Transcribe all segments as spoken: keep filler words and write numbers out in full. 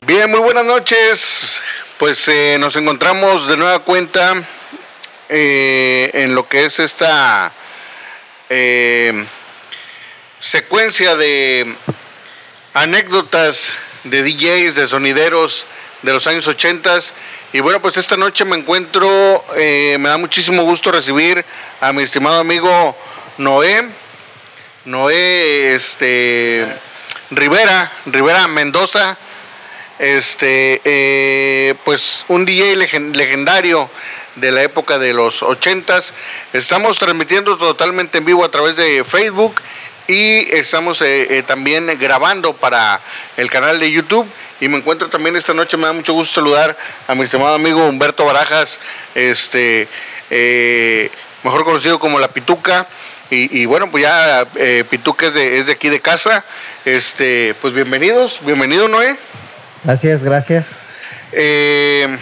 Bien, muy buenas noches. Pues eh, nos encontramos de nueva cuenta eh, en lo que es esta eh, secuencia de anécdotas de D Js, de sonideros de los años ochenta. Y bueno, pues esta noche me encuentro, eh, me da muchísimo gusto recibir a mi estimado amigo Noé, Noé este, Rivera, Rivera Mendoza. Este, eh, pues un D J legend, legendario de la época de los ochentas. Estamos transmitiendo totalmente en vivo a través de Facebook y estamos eh, eh, también grabando para el canal de YouTube. Y me encuentro también esta noche, me da mucho gusto saludar a mi estimado amigo Humberto Barajas, este, eh, mejor conocido como La Pituca. Y, y bueno, pues ya eh, Pituca es de, es de aquí de casa. Este, pues bienvenidos, bienvenido Noé. Gracias, gracias. Eh,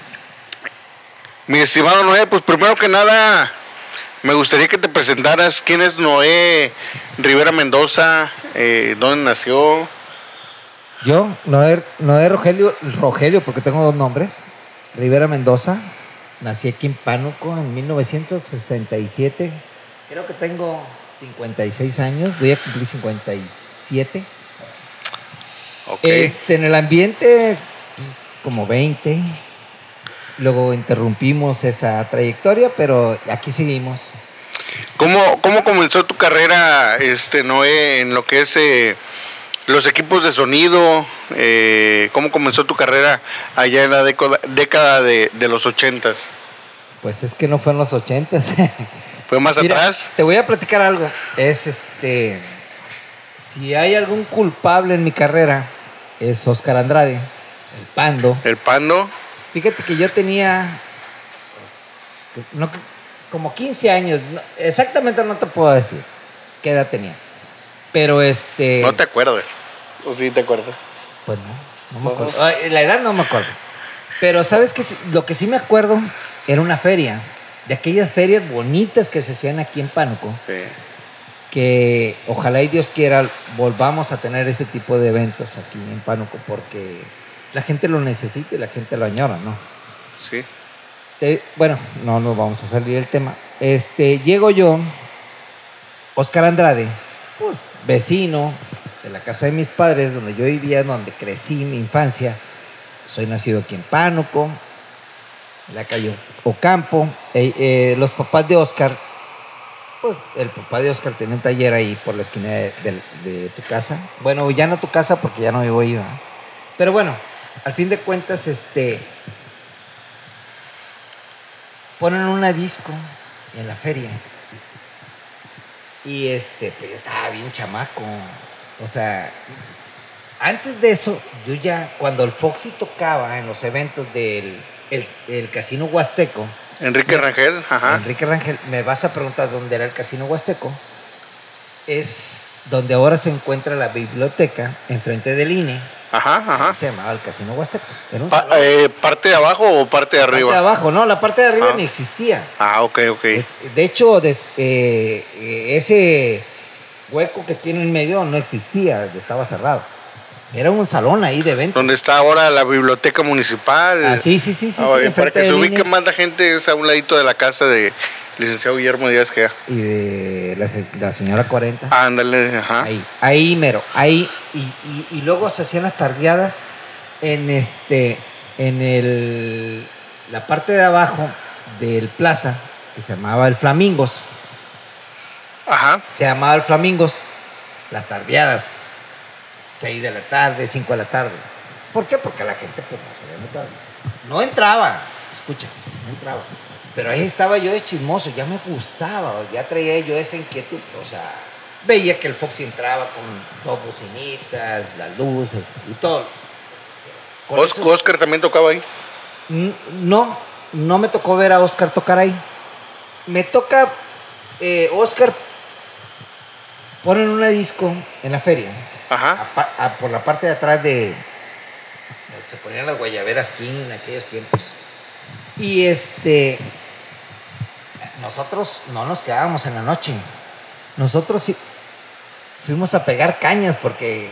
mi estimado Noé, pues primero que nada me gustaría que te presentaras. ¿Quién es Noé Rivera Mendoza? Eh, ¿Dónde nació? Yo, Noé, Noé Rogelio, Rogelio, porque tengo dos nombres. Rivera Mendoza. Nací aquí en Pánuco en mil novecientos sesenta y siete. Creo que tengo cincuenta y seis años. Voy a cumplir cincuenta y siete. Okay. Este, en el ambiente, pues, como veinte. Luego interrumpimos esa trayectoria, pero aquí seguimos. ¿Cómo, cómo comenzó tu carrera, este, Noé, en lo que es eh, los equipos de sonido? Eh, ¿Cómo comenzó tu carrera allá en la década, década de, de los ochentas? Pues es que no fue en los ochentas. ¿Fue más Mira, atrás? Te voy a platicar algo. Es este... Si hay algún culpable en mi carrera, es Oscar Andrade, el Pando. ¿El Pando? Fíjate que yo tenía pues, no, como quince años, no, exactamente no te puedo decir qué edad tenía. Pero este... ¿No te acuerdas? ¿O sí te acuerdas? Pues no, no me acuerdo. Ay, la edad no me acuerdo. Pero ¿sabes qué? Lo que sí me acuerdo era una feria, de aquellas ferias bonitas que se hacían aquí en Pánuco. Sí. Que ojalá y Dios quiera volvamos a tener ese tipo de eventos aquí en Pánuco, porque la gente lo necesita y la gente lo añora, ¿no? Sí. Eh, bueno, no nos vamos a salir del tema. Este, llego yo, Oscar Andrade, pues vecino de la casa de mis padres, donde yo vivía, donde crecí mi infancia. Soy nacido aquí en Pánuco, en la calle Ocampo. Eh, eh, los papás de Oscar, pues el papá de Oscar tenía un taller ahí por la esquina de, de, de tu casa. Bueno, ya no tu casa porque ya no vivo ahí, ¿verdad? Pero bueno, al fin de cuentas, este, ponen una disco en la feria. Y este, pues yo estaba bien chamaco. O sea, antes de eso, yo ya, cuando el Foxy tocaba en los eventos del el, el Casino Huasteco, Enrique Rangel, ajá. Enrique Rangel, me vas a preguntar dónde era el Casino Huasteco. Es donde ahora se encuentra la biblioteca, enfrente del I N E. Ajá, ajá. Se llamaba el Casino Huasteco. Era un pa eh, ¿Parte de abajo o parte de arriba? Parte de abajo, no, la parte de arriba ah. ni existía. Ah, ok, ok. De hecho, des, eh, ese hueco que tiene en medio no existía, estaba cerrado. Era un salón ahí de eventos. Donde está ahora la biblioteca municipal. Ah, sí, sí, sí. sí, ah, sí para que se ubique más la gente, es a un ladito de la casa de licenciado Guillermo Díaz Gea. Y de la, la señora cuarenta. Ah, ándale, ajá. Ahí, ahí mero, ahí. Y, y, y luego se hacían las tardeadas en este, en el, la parte de abajo del plaza, que se llamaba el Flamingos. Ajá. Se llamaba el Flamingos, las tardeadas. seis de la tarde, cinco de la tarde. ¿Por qué? Porque la gente pues, no salía muy tarde. No entraba, escucha, no entraba. Pero ahí estaba yo de chismoso, ya me gustaba, ya traía yo esa inquietud. O sea, veía que el Foxy entraba con dos bocinitas, las luces y todo. Os, esos... ¿Oscar también tocaba ahí? No, no me tocó ver a Oscar tocar ahí. Me toca, eh, Oscar, ponen una disco en la feria. Ajá. A, a, por la parte de atrás de... Se ponían las guayaberas King en aquellos tiempos. Y este... Nosotros no nos quedábamos en la noche. Nosotros sí, fuimos a pegar cañas porque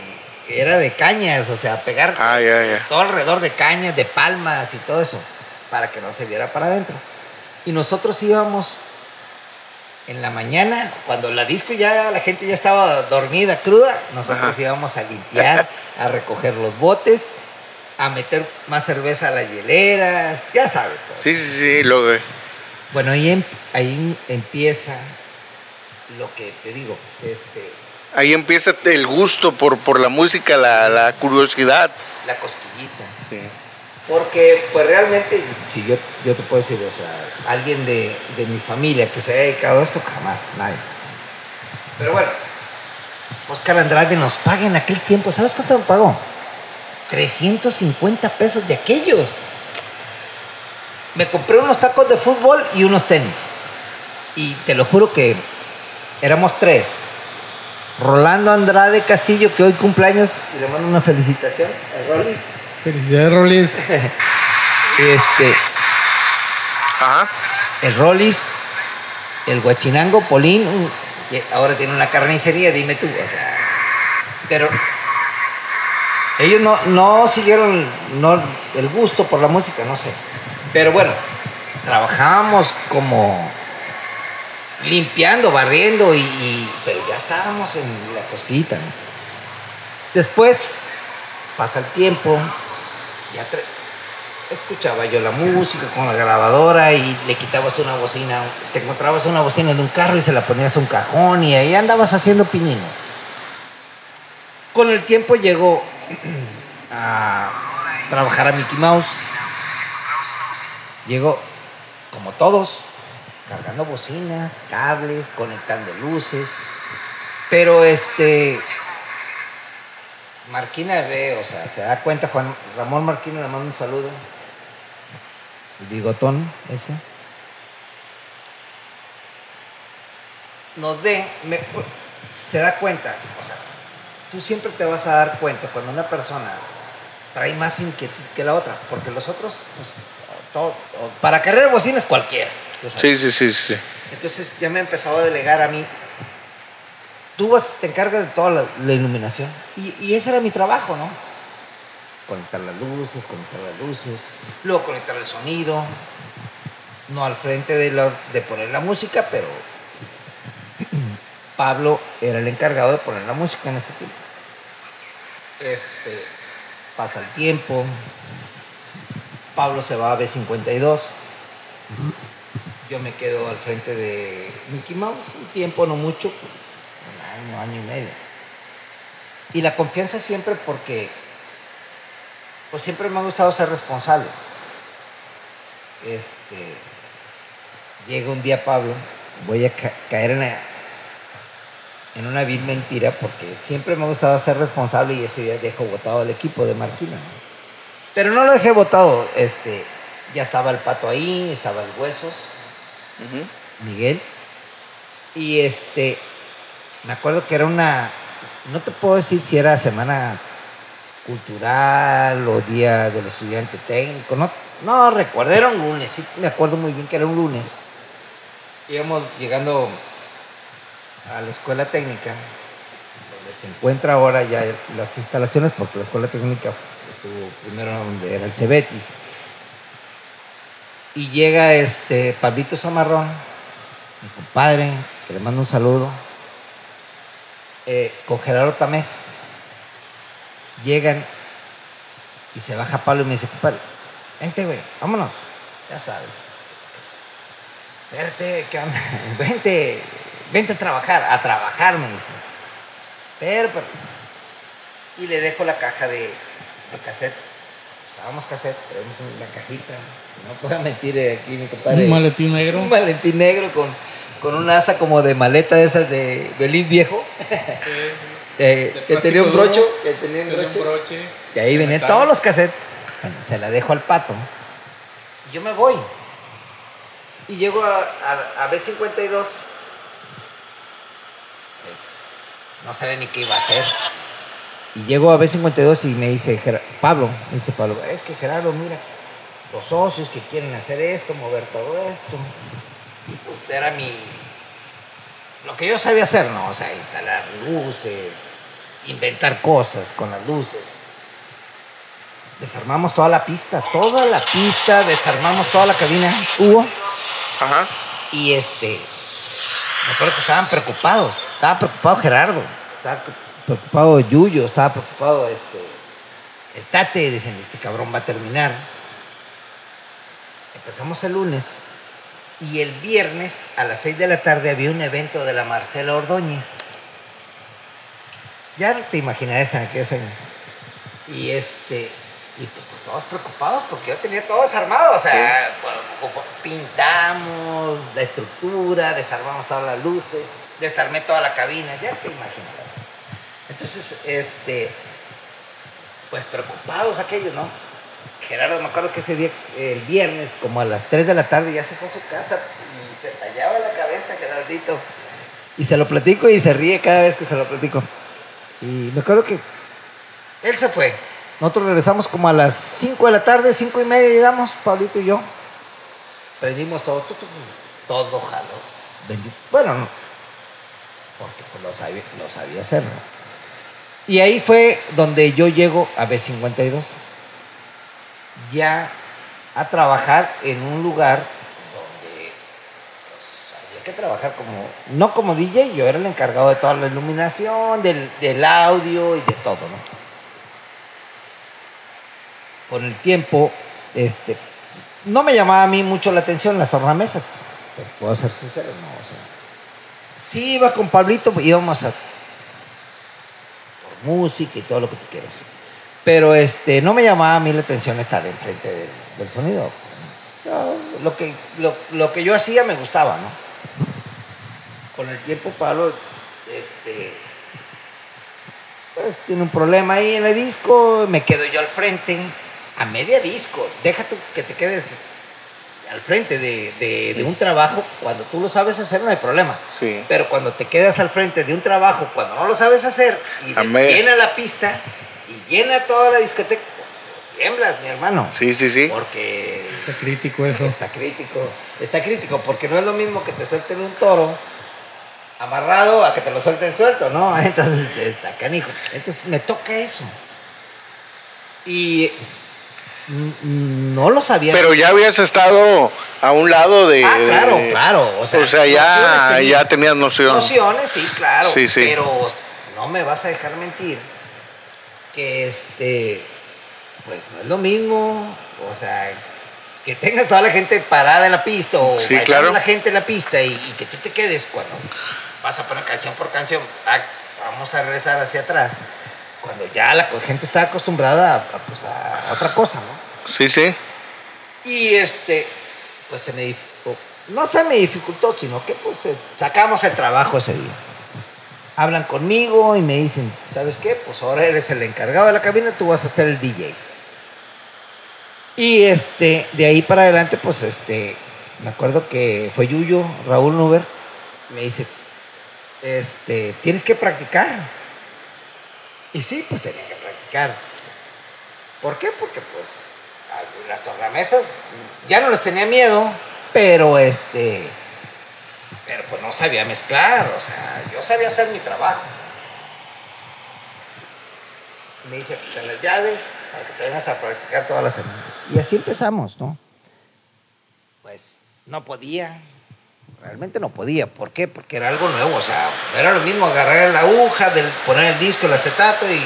era de cañas, o sea, pegar Ah, ya, ya. todo alrededor de cañas, de palmas y todo eso, para que no se viera para adentro. Y nosotros íbamos en la mañana, cuando la disco ya, la gente ya estaba dormida, cruda, nosotros Ajá. íbamos a limpiar, a recoger los botes, a meter más cerveza a las hieleras, ya sabes todo. Sí, sí, sí, lo, Bueno, ahí, em- ahí empieza lo que te digo, este, ahí empieza el gusto por, por la música, la, la curiosidad. la cosquillita. Sí. Porque, pues realmente, si yo, yo te puedo decir, o sea, alguien de, de mi familia que se haya dedicado a esto, jamás, nadie. Pero bueno, Oscar Andrade nos paga en aquel tiempo, ¿sabes cuánto me pagó? trescientos cincuenta pesos de aquellos. Me compré unos tacos de fútbol y unos tenis. Y te lo juro que éramos tres. Rolando Andrade Castillo, que hoy cumpleaños, y le mando una felicitación a Rolis. Felicidades, Rolis. Este, Ajá. el Rolis, el Huachinango, Polín, un- que ahora tiene una carnicería, dime tú, o sea, pero ellos no, no siguieron no, el gusto por la música, no sé, pero bueno, trabajábamos como limpiando, barriendo, y, y- pero ya estábamos en la cosquillita, ¿no? Después pasa el tiempo, ya tra- escuchaba yo la música con la grabadora y le quitabas una bocina, te encontrabas una bocina de un carro y se la ponías a un cajón y ahí andabas haciendo pininos. Con el tiempo llegó a trabajar a Mickey Mouse. Llegó, como todos, cargando bocinas, cables, conectando luces. Pero este, Marquina ve, o sea, se da cuenta, Juan Ramón Marquina, le mando un saludo. El bigotón ese. Nos ve, me- se da cuenta, o sea, tú siempre te vas a dar cuenta cuando una persona trae más inquietud que la otra, porque los otros, pues, todo- para cargar bocinas cualquiera. tú sabes. Sí, sí, sí, sí. Entonces ya me empezaba a delegar a mí. Tú vas, te encargas de toda la, la iluminación. Y, y ese era mi trabajo, ¿no? Conectar las luces, conectar las luces, luego conectar el sonido. No al frente de, los, de poner la música, pero Pablo era el encargado de poner la música en ese tiempo. Este, pasa el tiempo. Pablo se va a B cincuenta y dos. Yo me quedo al frente de Mickey Mouse, un tiempo, no mucho, un año, año y medio. Y la confianza siempre porque, pues siempre me ha gustado ser responsable. Este, llega un día Pablo, voy a ca- caer en, la- en una vil mentira porque siempre me ha gustado ser responsable y ese día dejo botado al equipo de Marquina, ¿no? Pero no lo dejé botado, este, ya estaba el Pato ahí, estaba el Huesos, Ujú. Miguel, y este, me acuerdo que era una, no te puedo decir si era semana cultural o día del estudiante técnico, no, no recuerdo, era un lunes, sí me acuerdo muy bien que era un lunes. Íbamos llegando a la escuela técnica, donde se encuentra ahora ya las instalaciones, porque la escuela técnica estuvo primero donde era el Cebetis. Y llega este Pablito Zamarrón, mi compadre, que le mando un saludo, eh, con Gerardo Tamés. Llegan y se baja Pablo y me dice, compadre, vente, güey, vámonos, ya sabes. Verte, ¿qué onda? Vente, vente a trabajar, a trabajar, me dice. Pero, pero. Y le dejo la caja de, de cassette. Usábamos cassette, traemos la cajita. No puedo mentir eh, aquí, mi compadre. Un maletín negro. Un maletín negro con, con una asa como de maleta de esas de Beliz viejo. Sí, eh, de que tenía un plástico brocho. duro, Que tenía un tenía broche. un broche. Y ahí venían Metal. todos los cassettes. Bueno, se la dejo al Pato. Y yo me voy. Y llego a, a, a B cincuenta y dos. Pues no sabía ni qué iba a hacer. Y llego a B cincuenta y dos y me dice Ger- Pablo, me dice Pablo, es que Gerardo, mira, los socios que quieren hacer esto, mover todo esto. Y pues era mi... Lo que yo sabía hacer, ¿no? O sea, instalar luces, inventar cosas con las luces. Desarmamos toda la pista, toda la pista, desarmamos toda la cabina, Hugo. Ajá. Y este, me acuerdo que estaban preocupados. Estaba preocupado Gerardo, estaba preocupado Yuyo, estaba preocupado este, el Tate. Dicen, este cabrón va a terminar. Empezamos el lunes y el viernes a las seis de la tarde había un evento de la Marcela Ordóñez. Ya te imaginarás en aquellos años. Y este, y pues todos preocupados porque yo tenía todo desarmado. O sea, sí. Pintamos la estructura, desarmamos todas las luces, desarmé toda la cabina, ya te imaginarás. Entonces, este, pues preocupados aquellos, ¿no? Gerardo, me acuerdo que ese día, el viernes, como a las tres de la tarde, ya se fue a su casa y se tallaba la cabeza, Gerardito. Y se lo platico y se ríe cada vez que se lo platico. Y me acuerdo que él se fue. Nosotros regresamos como a las cinco de la tarde, cinco y media llegamos, Pablito y yo. Prendimos todo, todo, todo jaló. Bendito. Bueno, no, porque pues lo sabía, lo sabía hacer, ¿no? Y ahí fue donde yo llego a B cincuenta y dos. Ya a trabajar en un lugar donde pues, había que trabajar como, no como D J, yo era el encargado de toda la iluminación, del, del audio y de todo, ¿no? Con el tiempo, este, no me llamaba a mí mucho la atención las tornamesas, te puedo ser sincero, no, o sea, sí iba con Pablito, íbamos a por música y todo lo que tú quieras. Pero este, no me llamaba a mí la atención estar enfrente del, del sonido. Yo, lo, que, lo, lo que yo hacía me gustaba, ¿no? Con el tiempo, Pablo, este, pues tiene un problema ahí en el disco, me quedo yo al frente, a media disco. Deja tú que te quedes al frente de, de, de un trabajo, cuando tú lo sabes hacer no hay problema. Sí. Pero cuando te quedas al frente de un trabajo, cuando no lo sabes hacer y llena la pista y llena toda la discoteca, pues tiemblas, mi hermano. Sí, sí, sí. Porque Está crítico eso. Está crítico. Está crítico porque no es lo mismo que te suelten un toro amarrado a que te lo suelten suelto, ¿no? Entonces está canijo. Entonces me toca eso. Y no lo sabía. Pero ya habías estado a un lado de... Ah, claro, de, claro. O sea, o sea ya, tenía, ya tenías noción. Nociones, sí, claro. Sí, sí. Pero no me vas a dejar mentir que este, pues no es lo mismo. O sea, que tengas toda la gente parada en la pista o sí, claro. la gente en la pista y, y que tú te quedes cuando vas a poner canción por canción. Ah, vamos a regresar hacia atrás. Cuando ya la gente está acostumbrada a, a, pues a otra cosa, ¿no? Sí, sí. Y este, pues se me dificultó, no se me dificultó, sino que pues sacamos el trabajo ese día. Hablan conmigo y me dicen, ¿sabes qué? Pues ahora eres el encargado de la cabina, tú vas a ser el D J. Y este, de ahí para adelante, pues este, me acuerdo que fue Yuyo, Raúl Nuber, me dice, este, tienes que practicar. Y sí, pues tenía que practicar. ¿Por qué? Porque pues las tornamesas ya no les tenía miedo, pero este, pero pues no sabía mezclar, o sea, yo sabía hacer mi trabajo. Me dice, aquí están las llaves para que te vengas a practicar toda la semana. Y así empezamos, ¿no? Pues no podía, realmente no podía. ¿Por qué? Porque era algo nuevo, o sea, no era lo mismo agarrar la aguja, del, poner el disco, el acetato y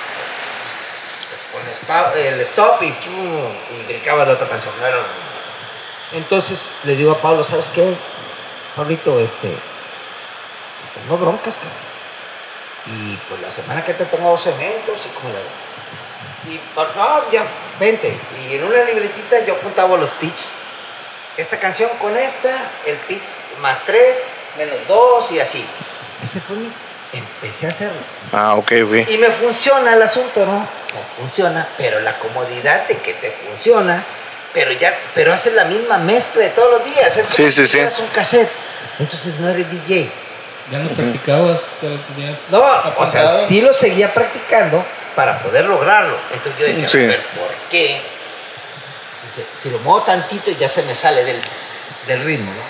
con el stop y, y brincaba la otra canción, no era lo mismo. Entonces le digo a Pablo, ¿sabes qué? Pablito, este, tengo broncas, cabrón. Y pues la semana que te tengo dos eventos y como la... Y no, ya, vente. Y en una libretita yo apuntaba los pitch. Esta canción con esta, el pitch más tres, menos dos y así. Ese fue mi... Empecé a hacerlo. Ah, ok, ok. Y me funciona el asunto, ¿no? Me funciona, pero la comodidad de que te funciona, pero ya, pero haces la misma mezcla de todos los días. Es como sí, si sí, tuvieras sí. un cassette. Entonces no eres D J. ¿Ya no practicabas? ¿Ya lo tenías No, apuntado? o sea, sí lo seguía practicando para poder lograrlo. Entonces yo decía, sí. a ver, ¿por qué? Si, se, si lo muevo tantito ya se me sale del, del ritmo, ¿no?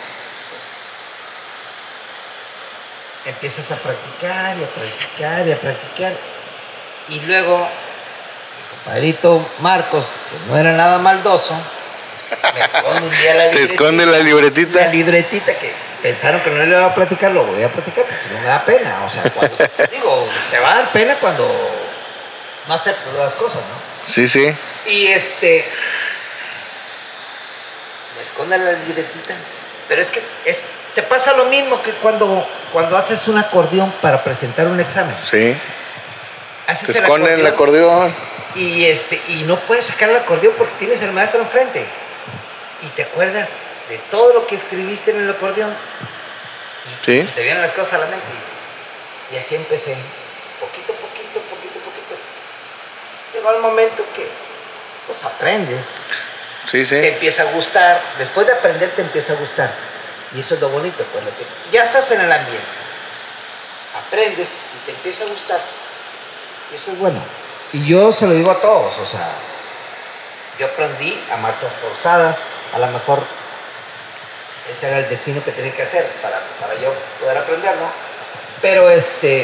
Pues, empiezas a practicar y a practicar y a practicar Y luego, mi compadrito Marcos, que no era nada maldoso, me esconde un día la libretita. Te esconde la libretita. La libretita que pensaron que no le iba a platicar, lo voy a platicar porque no me da pena. O sea, cuando, digo, te va a dar pena cuando no aceptas las cosas, ¿no? Sí, sí. Y este, me esconde la libretita. Pero es que es, te pasa lo mismo que cuando, cuando haces un acordeón para presentar un examen. Sí. Haces Te el esconden el acordeón. Y, este, y no puedes sacar el acordeón porque tienes al maestro enfrente. Y te acuerdas de todo lo que escribiste en el acordeón. Y Sí. se te vienen las cosas a la mente. Y, y así empecé. Poquito, poquito, poquito, poquito. Llegó el momento que pues aprendes. Sí, sí. Te empieza a gustar. Después de aprender te empieza a gustar. Y eso es lo bonito. Pues, lo que, ya estás en el ambiente. Aprendes y te empieza a gustar. Y eso es bueno. Y yo se lo digo a todos, o sea, yo aprendí a marchas forzadas, a lo mejor ese era el destino que tenía que hacer para, para yo poder aprenderlo, pero este,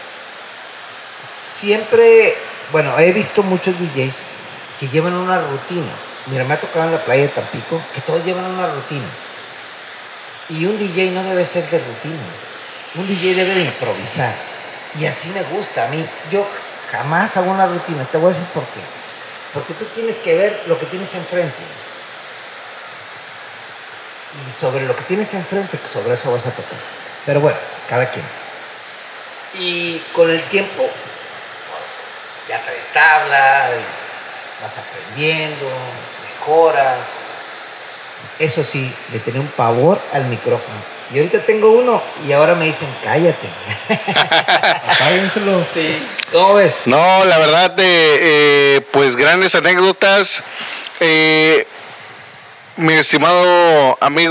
siempre, bueno, he visto muchos D Js que llevan una rutina. Mira, me ha tocado en la playa de Tampico que todos llevan una rutina. Y un D J no debe ser de rutinas, un D J debe de improvisar. Y así me gusta a mí. Yo jamás hago una rutina. Te voy a decir por qué. Porque tú tienes que ver lo que tienes enfrente. Y sobre lo que tienes enfrente, sobre eso vas a tocar. Pero bueno, cada quien. Y con el tiempo, pues, ya traes tabla, vas aprendiendo, mejoras. Eso sí, le tenía un pavor al micrófono. Y ahorita tengo uno y ahora me dicen, cállate. Apáguenselo. Sí. ¿Cómo ves? No, la verdad, eh, eh, pues grandes anécdotas. Eh, mi estimado amigo,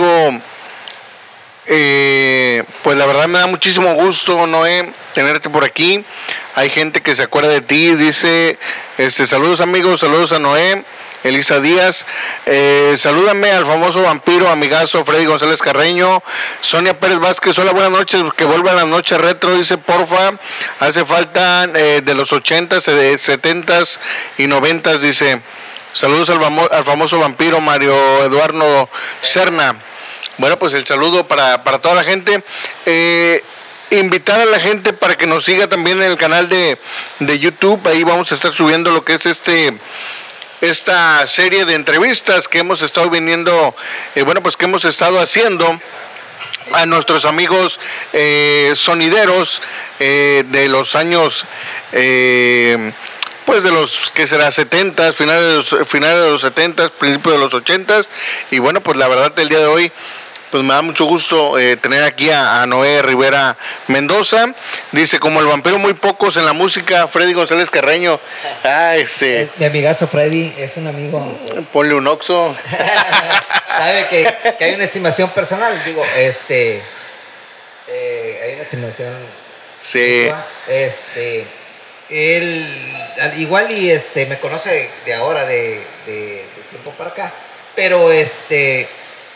eh, pues la verdad me da muchísimo gusto, Noé, tenerte por aquí. Hay gente que se acuerda de ti, dice, este, saludos amigos, saludos a Noé. Elisa Díaz, eh, salúdame al famoso vampiro, amigazo Freddy González Carreño. Sonia Pérez Vázquez, hola, buenas noches, que vuelvan las noches retro, dice, porfa, hace falta eh, de los ochentas, setentas y noventas, dice, saludos al, famo al famoso vampiro Mario Eduardo Serna. Bueno, pues el saludo para, para toda la gente. Eh, invitar a la gente para que nos siga también en el canal de, de YouTube, ahí vamos a estar subiendo lo que es este... esta serie de entrevistas que hemos estado viniendo, eh, bueno, pues que hemos estado haciendo a nuestros amigos eh, sonideros eh, de los años, eh, pues de los, que será, setentas, finales de los, finales de los setentas, principios de los ochentas, y bueno, pues la verdad el día de hoy, pues me da mucho gusto eh, tener aquí a, a Noé Rivera Mendoza. Dice, como el vampiro muy pocos en la música, Freddy González Carreño. Ah, este. Mi amigazo Freddy es un amigo. Ponle un oxo. Sabe que, que hay una estimación personal. Digo, este. Eh, hay una estimación. Sí. Este. Él, al igual y este, me conoce de ahora, de, de, de tiempo para acá. Pero este.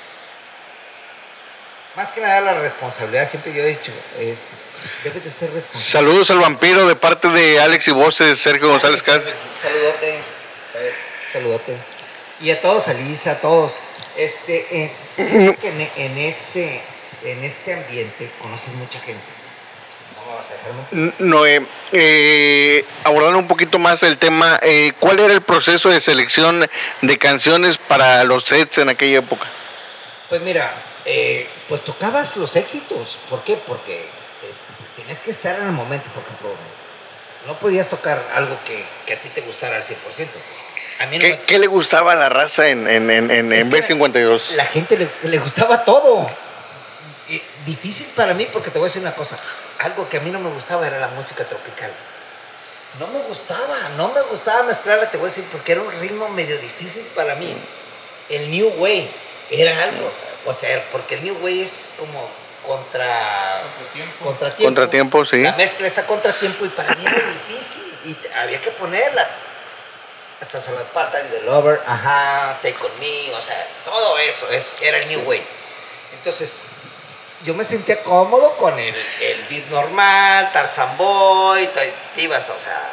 Más que nada la responsabilidad, siempre yo he dicho, eh, debe de ser responsable. Saludos al vampiro de parte de Alex y Voces, Sergio González Cas. Saludote, saludote. Y a todos, a Lisa, a todos. Este, eh, que en, en este, en este ambiente conoces mucha gente. No me vas a dejar mentir. Noé, eh, abordando un poquito más el tema, eh, ¿cuál era el proceso de selección de canciones para los sets en aquella época? Pues mira, eh, pues tocabas los éxitos. ¿Por qué? Porque eh, tenías que estar en el momento. Por ejemplo, no podías tocar algo que, que a ti te gustara al cien por ciento. A mí no ¿Qué, me... ¿Qué le gustaba a la raza en, en, en, en, en B cincuenta y dos? La gente le, le gustaba todo. Y difícil para mí, porque te voy a decir una cosa. Algo que a mí no me gustaba era la música tropical. No me gustaba, no me gustaba mezclarla, te voy a decir, porque era un ritmo medio difícil para mí. El New Wave era algo, o sea, porque el New Wave es como contra... Contratiempo. Contratiempo. Contratiempo, sí. La mezcla es a contratiempo y para mí era difícil y había que ponerla. Hasta Salad Part-Time de Lover, ajá, Take On Me, o sea, todo eso es, era el New Wave. Entonces, yo me sentía cómodo con el, el beat normal, Tarzan Boy, te ibas, o sea, a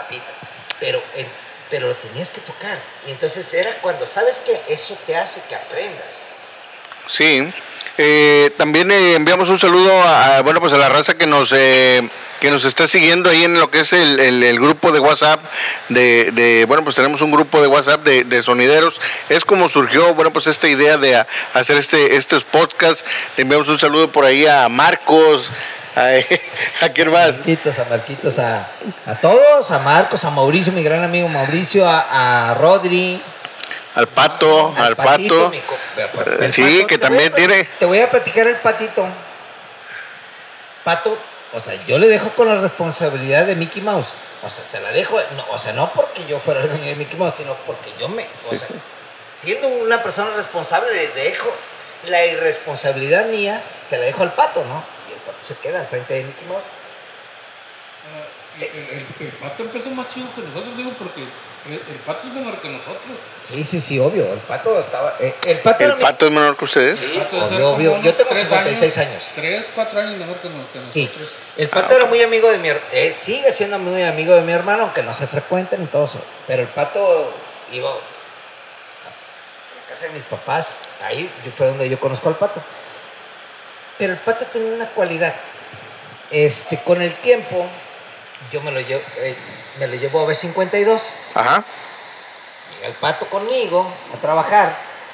tapita, pero, en, pero lo tenías que tocar. Y entonces era cuando sabes que eso te hace que aprendas. Sí. Eh, también eh, enviamos un saludo a, a, bueno, pues a la raza que nos eh, que nos está siguiendo ahí en lo que es el, el, el grupo de WhatsApp de, de, bueno, pues tenemos un grupo de WhatsApp de, de sonideros. Es como surgió, bueno, pues esta idea de a, hacer este estos podcasts. Le enviamos un saludo por ahí a Marcos, a, a quién más. A Marquitos, a Marquitos, a, a todos, a Marcos, a Mauricio, mi gran amigo Mauricio, a, a Rodri. Al Pato, al, al Patito, Pato. Mi, el sí, pato, que también tiene. Te voy a platicar el Patito. Pato, o sea, yo le dejo con la responsabilidad de Mickey Mouse. O sea, se la dejo, no, o sea, no porque yo fuera el dueño de Mickey Mouse, sino porque yo me, o sí. sea, siendo una persona responsable, le dejo la irresponsabilidad mía, se la dejo al Pato, ¿no? Y el Pato se queda al frente de Mickey Mouse. Uh, el, el, el, el Pato empezó más chido que nosotros, digo, porque el, el Pato es menor que nosotros. Sí, sí, sí, obvio. El Pato estaba. Eh, el Pato, ¿El Pato es menor que ustedes? Sí, obvio, obvio. Yo tengo cincuenta y seis años. tres, cuatro años menor que, que nosotros. Sí. El Pato ah, era muy amigo de mi hermano. Eh, sigue siendo muy amigo de mi hermano, aunque no se frecuenten y todo eso. Pero el Pato iba a la casa de mis papás. Ahí fue donde yo conozco al Pato. Pero el Pato tenía una cualidad. Este, con el tiempo, yo me lo llevo. Eh, me lo llevo a B cincuenta y dos. Ajá. Llega el Pato conmigo a trabajar.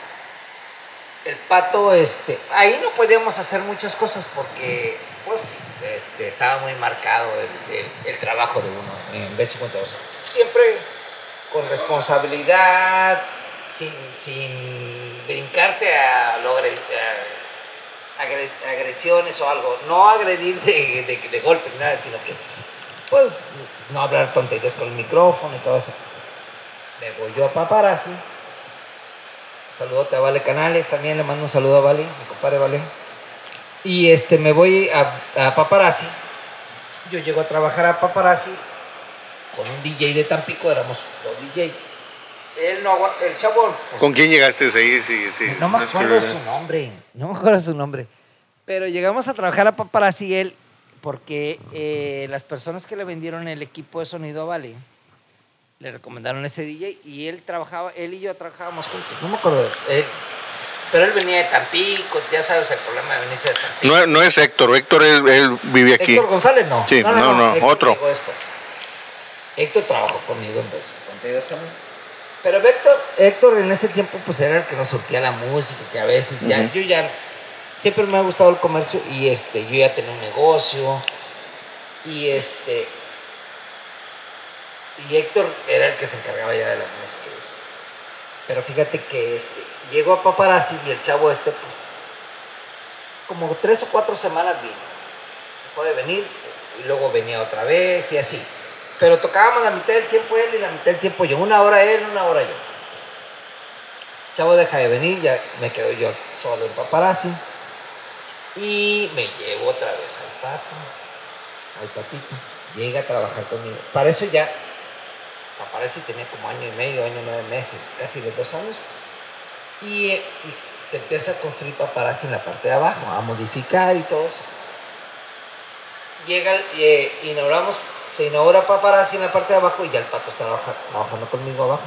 El Pato, este, ahí no podíamos hacer muchas cosas porque, pues, este, estaba muy marcado el, el, el trabajo de uno en B cincuenta y dos. Siempre con responsabilidad, sin, sin brincarte a, lo agre, a, a agresiones o algo. No agredir de, de, de golpe, nada, sino que pues no hablar tonterías con el micrófono y todo eso. Me voy yo a Paparazzi. Saludote a Vale Canales, también le mando un saludo a Vale, mi compadre Vale. Y este, me voy a, a Paparazzi. Yo llego a trabajar a Paparazzi con un D J de Tampico, éramos dos D J. Él no, el chavo. Pues, ¿con quién llegaste ahí? Sí, sí. No me acuerdo de su nombre, no me acuerdo de su nombre. Pero llegamos a trabajar a Paparazzi él. Porque eh, las personas que le vendieron el equipo de sonido a Vale le recomendaron ese D J y él trabajaba, él y yo trabajábamos juntos. No me acuerdo de él, pero él venía de Tampico, ya sabes el problema de venirse de Tampico. No, no es Héctor, Héctor él, él vive aquí. Héctor González no. Sí, no, no, no, no otro. Después. Héctor trabajó conmigo en B cincuenta y dos también. Pero Héctor, Héctor en ese tiempo pues era el que nos surtía la música, que a veces ya, uh-huh. yo ya. Siempre me ha gustado el comercio y este, yo ya tenía un negocio y este y Héctor era el que se encargaba ya de la música. Pero fíjate que este, llegó a Paparazzi y el chavo este pues como tres o cuatro semanas vino. Dejó de venir y luego venía otra vez y así. Pero tocábamos la mitad del tiempo él y la mitad del tiempo yo. Una hora él, una hora yo. El chavo deja de venir, ya me quedo yo solo en Paparazzi. Y me llevo otra vez al Pato, al Patito. Llega a trabajar conmigo. Para eso ya, Paparazzi tenía como año y medio, año y nueve meses, casi de dos años. Y, y se empieza a construir Paparazzi en la parte de abajo, a modificar y todo eso. Llega, eh, inauguramos, se inaugura Paparazzi en la parte de abajo y ya el Pato está trabaja, trabajando conmigo abajo.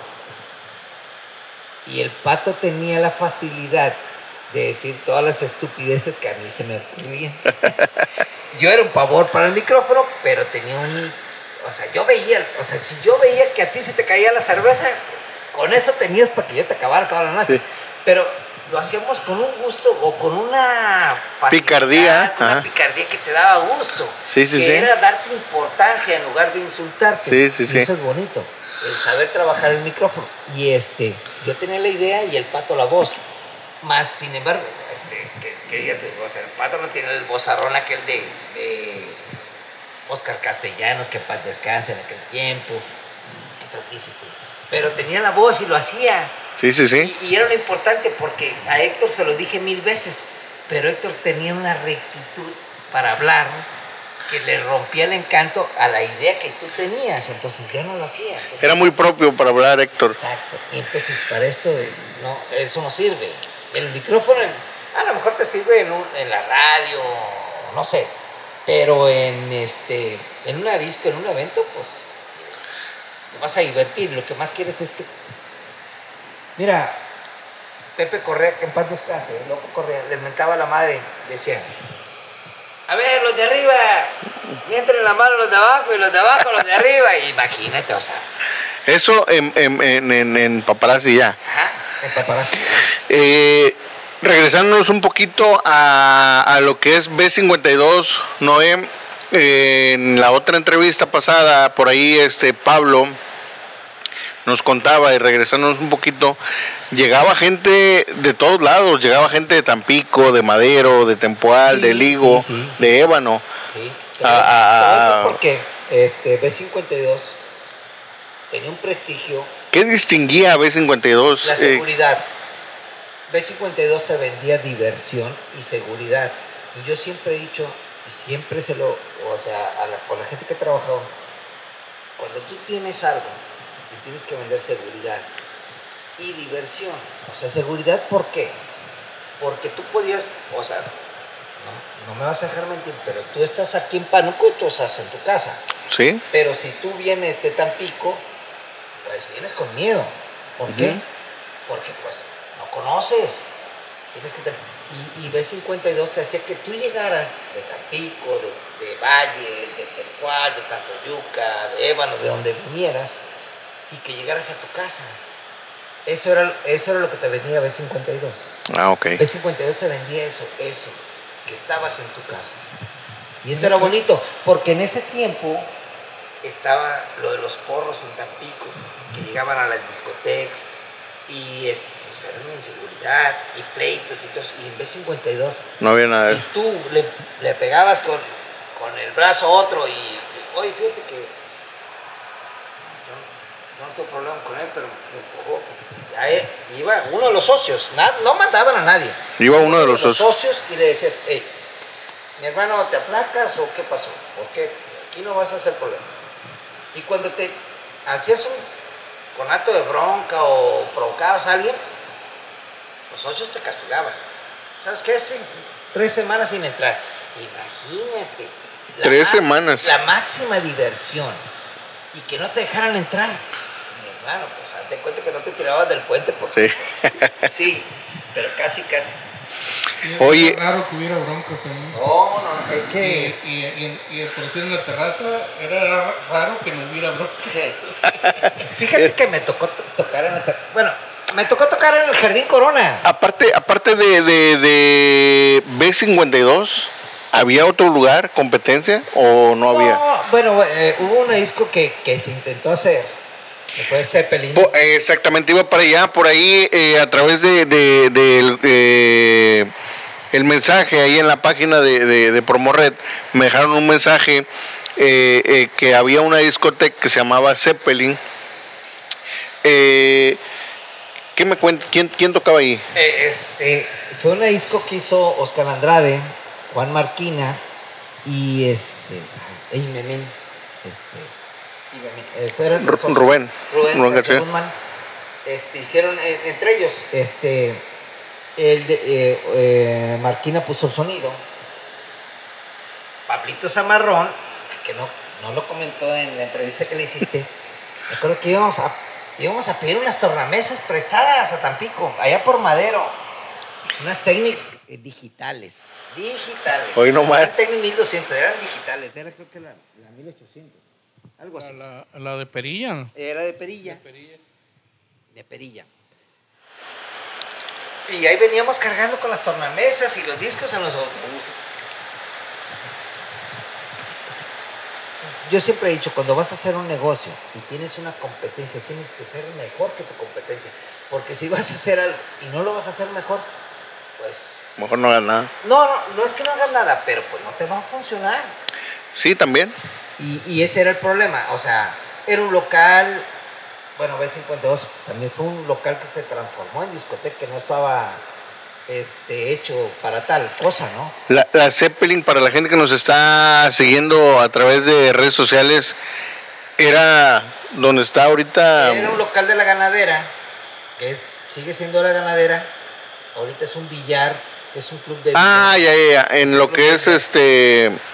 Y el Pato tenía la facilidad de decir todas las estupideces que a mí se me ocurrían. Yo era un pavor para el micrófono, pero tenía un... O sea, yo veía, o sea, si yo veía que a ti se te caía la cerveza, con eso tenías para que yo te acabara toda la noche. Sí. Pero lo hacíamos con un gusto o con una picardía, una ajá. picardía que te daba gusto. Sí, sí, que sí. era darte importancia en lugar de insultarte. Sí, sí, y sí. Eso es bonito, el saber trabajar el micrófono. Y este, yo tenía la idea y el Pato la voz. Más, sin embargo, que, que digas, o sea, el Pato no tiene el vozarrón aquel de, de Oscar Castellanos, que paz descanse en aquel tiempo. Entonces dices tú, pero tenía la voz y lo hacía. Sí, sí, sí. Y, y era lo importante porque a Héctor se lo dije mil veces, pero Héctor tenía una rectitud para hablar que le rompía el encanto a la idea que tú tenías, entonces ya no lo hacía. Entonces, era muy propio para hablar, Héctor. Exacto. Y entonces para esto no, eso no sirve. El micrófono, a lo mejor te sirve en, un, en la radio, no sé, pero en este, en una disco, en un evento, pues te vas a divertir, lo que más quieres es que... Mira, Pepe Correa, que en paz descanse, el loco Correa, le mentaba a la madre, decía, a ver, los de arriba, mientren la mano los de abajo y los de abajo los de arriba, imagínate, o sea. Eso en, en, en, en, en Paparazzi ya. Ajá, en Paparazzi. Eh, regresándonos un poquito a, a lo que es B cincuenta y dos, Noé, eh, en la otra entrevista pasada, por ahí este Pablo nos contaba, y regresándonos un poquito, llegaba gente de todos lados, llegaba gente de Tampico, de Madero, de Tempoal, Sí, de Ligo, sí, sí, sí. de Ébano. Sí, Ah, ah, ¿por qué? Este, B cincuenta y dos tenía un prestigio. ¿Qué distinguía a B cincuenta y dos? La Eh, seguridad. B cincuenta y dos te vendía diversión y seguridad. Y yo siempre he dicho, y siempre se lo, o sea, a la, con la gente que he trabajado, cuando tú tienes algo y tienes que vender seguridad y diversión, o sea, seguridad, ¿por qué? Porque tú podías, o sea, no, no me vas a dejar mentir, pero tú estás aquí en Pánuco y tú estás en tu casa. sí. Pero si tú vienes de Tampico, pues vienes con miedo. ¿Por qué? Ujú. Porque pues no conoces. Tienes que tener... y, y B cincuenta y dos te hacía que tú llegaras de Tampico, de, de Valle, de Tempoal, de Tantoyuca, de Ébano, de donde vinieras, y que llegaras a tu casa. Eso era, eso era lo que te vendía B cincuenta y dos. Ah, ok. B cincuenta y dos te vendía eso, eso, que estabas en tu casa. Y eso era bonito, porque en ese tiempo estaba lo de los porros en Tampico, que llegaban a las discotecas y este, pues era una inseguridad y pleitos y todo eso. Y en B cincuenta y dos, No había nada. si tú le, le pegabas con, con el brazo a otro y, oye, fíjate que yo, yo no tengo problema con él, pero me empujó. Ya él, iba uno de los socios, na, no mandaban a nadie. Iba uno de los los socios. socios y le decías, hey, mi hermano, ¿te aplacas o qué pasó? Porque aquí no vas a hacer problema. Y cuando te hacías un conato de bronca o provocabas a alguien, los socios te castigaban. ¿Sabes qué? Este, tres semanas sin entrar. Imagínate. la Tres max- semanas. La máxima diversión. Y que no te dejaran entrar. Mi hermano, pues hazte cuenta que no te tirabas del puente. Porque, Sí. pues, sí, pero casi, casi. Y es Oye. raro que hubiera broncas ahí. No, no, es Y, que... y, y, y, por decir en la terraza era raro que no hubiera broncas. Fíjate que me tocó to- tocar en la ter- bueno, me tocó tocar en el Jardín Corona. Aparte, aparte de, de, de B cincuenta y dos, ¿había otro lugar, competencia o no había? No, bueno, eh, hubo una disco que, que se intentó hacer, que fue Zeppelin. Po- eh, exactamente, iba para allá, por ahí, eh, a través de, de, de el, eh, el mensaje ahí en la página de, de, de Promorred, me dejaron un mensaje eh, eh, que había una discoteca que se llamaba Zeppelin. Eh, ¿Qué me cuenta? ¿Quién, quién tocaba ahí? Eh, este, fue una disco que hizo Oscar Andrade, Juan Marquina y este, y Memín. Este, y Memín, eh, fueron Ru- nosotros. Rubén. Rubén Rubén García García. Guzmán. Este, hicieron eh, entre ellos, este, el de, eh, eh, Marquina puso el sonido. Pablito Zamarrón, que no, no lo comentó en la entrevista que le hiciste, me acuerdo que íbamos a, íbamos a pedir unas tornamesas prestadas a Tampico, allá por Madero. Unas técnicas eh, digitales. Digitales. Hoy no más. Eran Technics mil doscientos, eran digitales. Era creo que la, la mil ochocientos. Algo así. La, la, la de perilla. Era de perilla. De perilla. De perilla. Y ahí veníamos cargando con las tornamesas y los discos en los autobuses. Yo siempre he dicho, cuando vas a hacer un negocio y tienes una competencia, tienes que ser mejor que tu competencia. Porque si vas a hacer algo y no lo vas a hacer mejor, pues... Mejor no hagas nada. No, no, no es que no hagas nada, pero pues no te va a funcionar. Sí, también. Y, y ese era el problema. O sea, era un local... Bueno, B cincuenta y dos también fue un local que se transformó en discoteca, que no estaba este, hecho para tal cosa, ¿no? La, la Zeppelin, para la gente que nos está siguiendo a través de redes sociales, era donde está ahorita. Era un local de la ganadera, que es, sigue siendo la ganadera. Ahorita es un billar, que es un club de Ah, billar. ya, ya, ya. En Es lo un que club es de- este.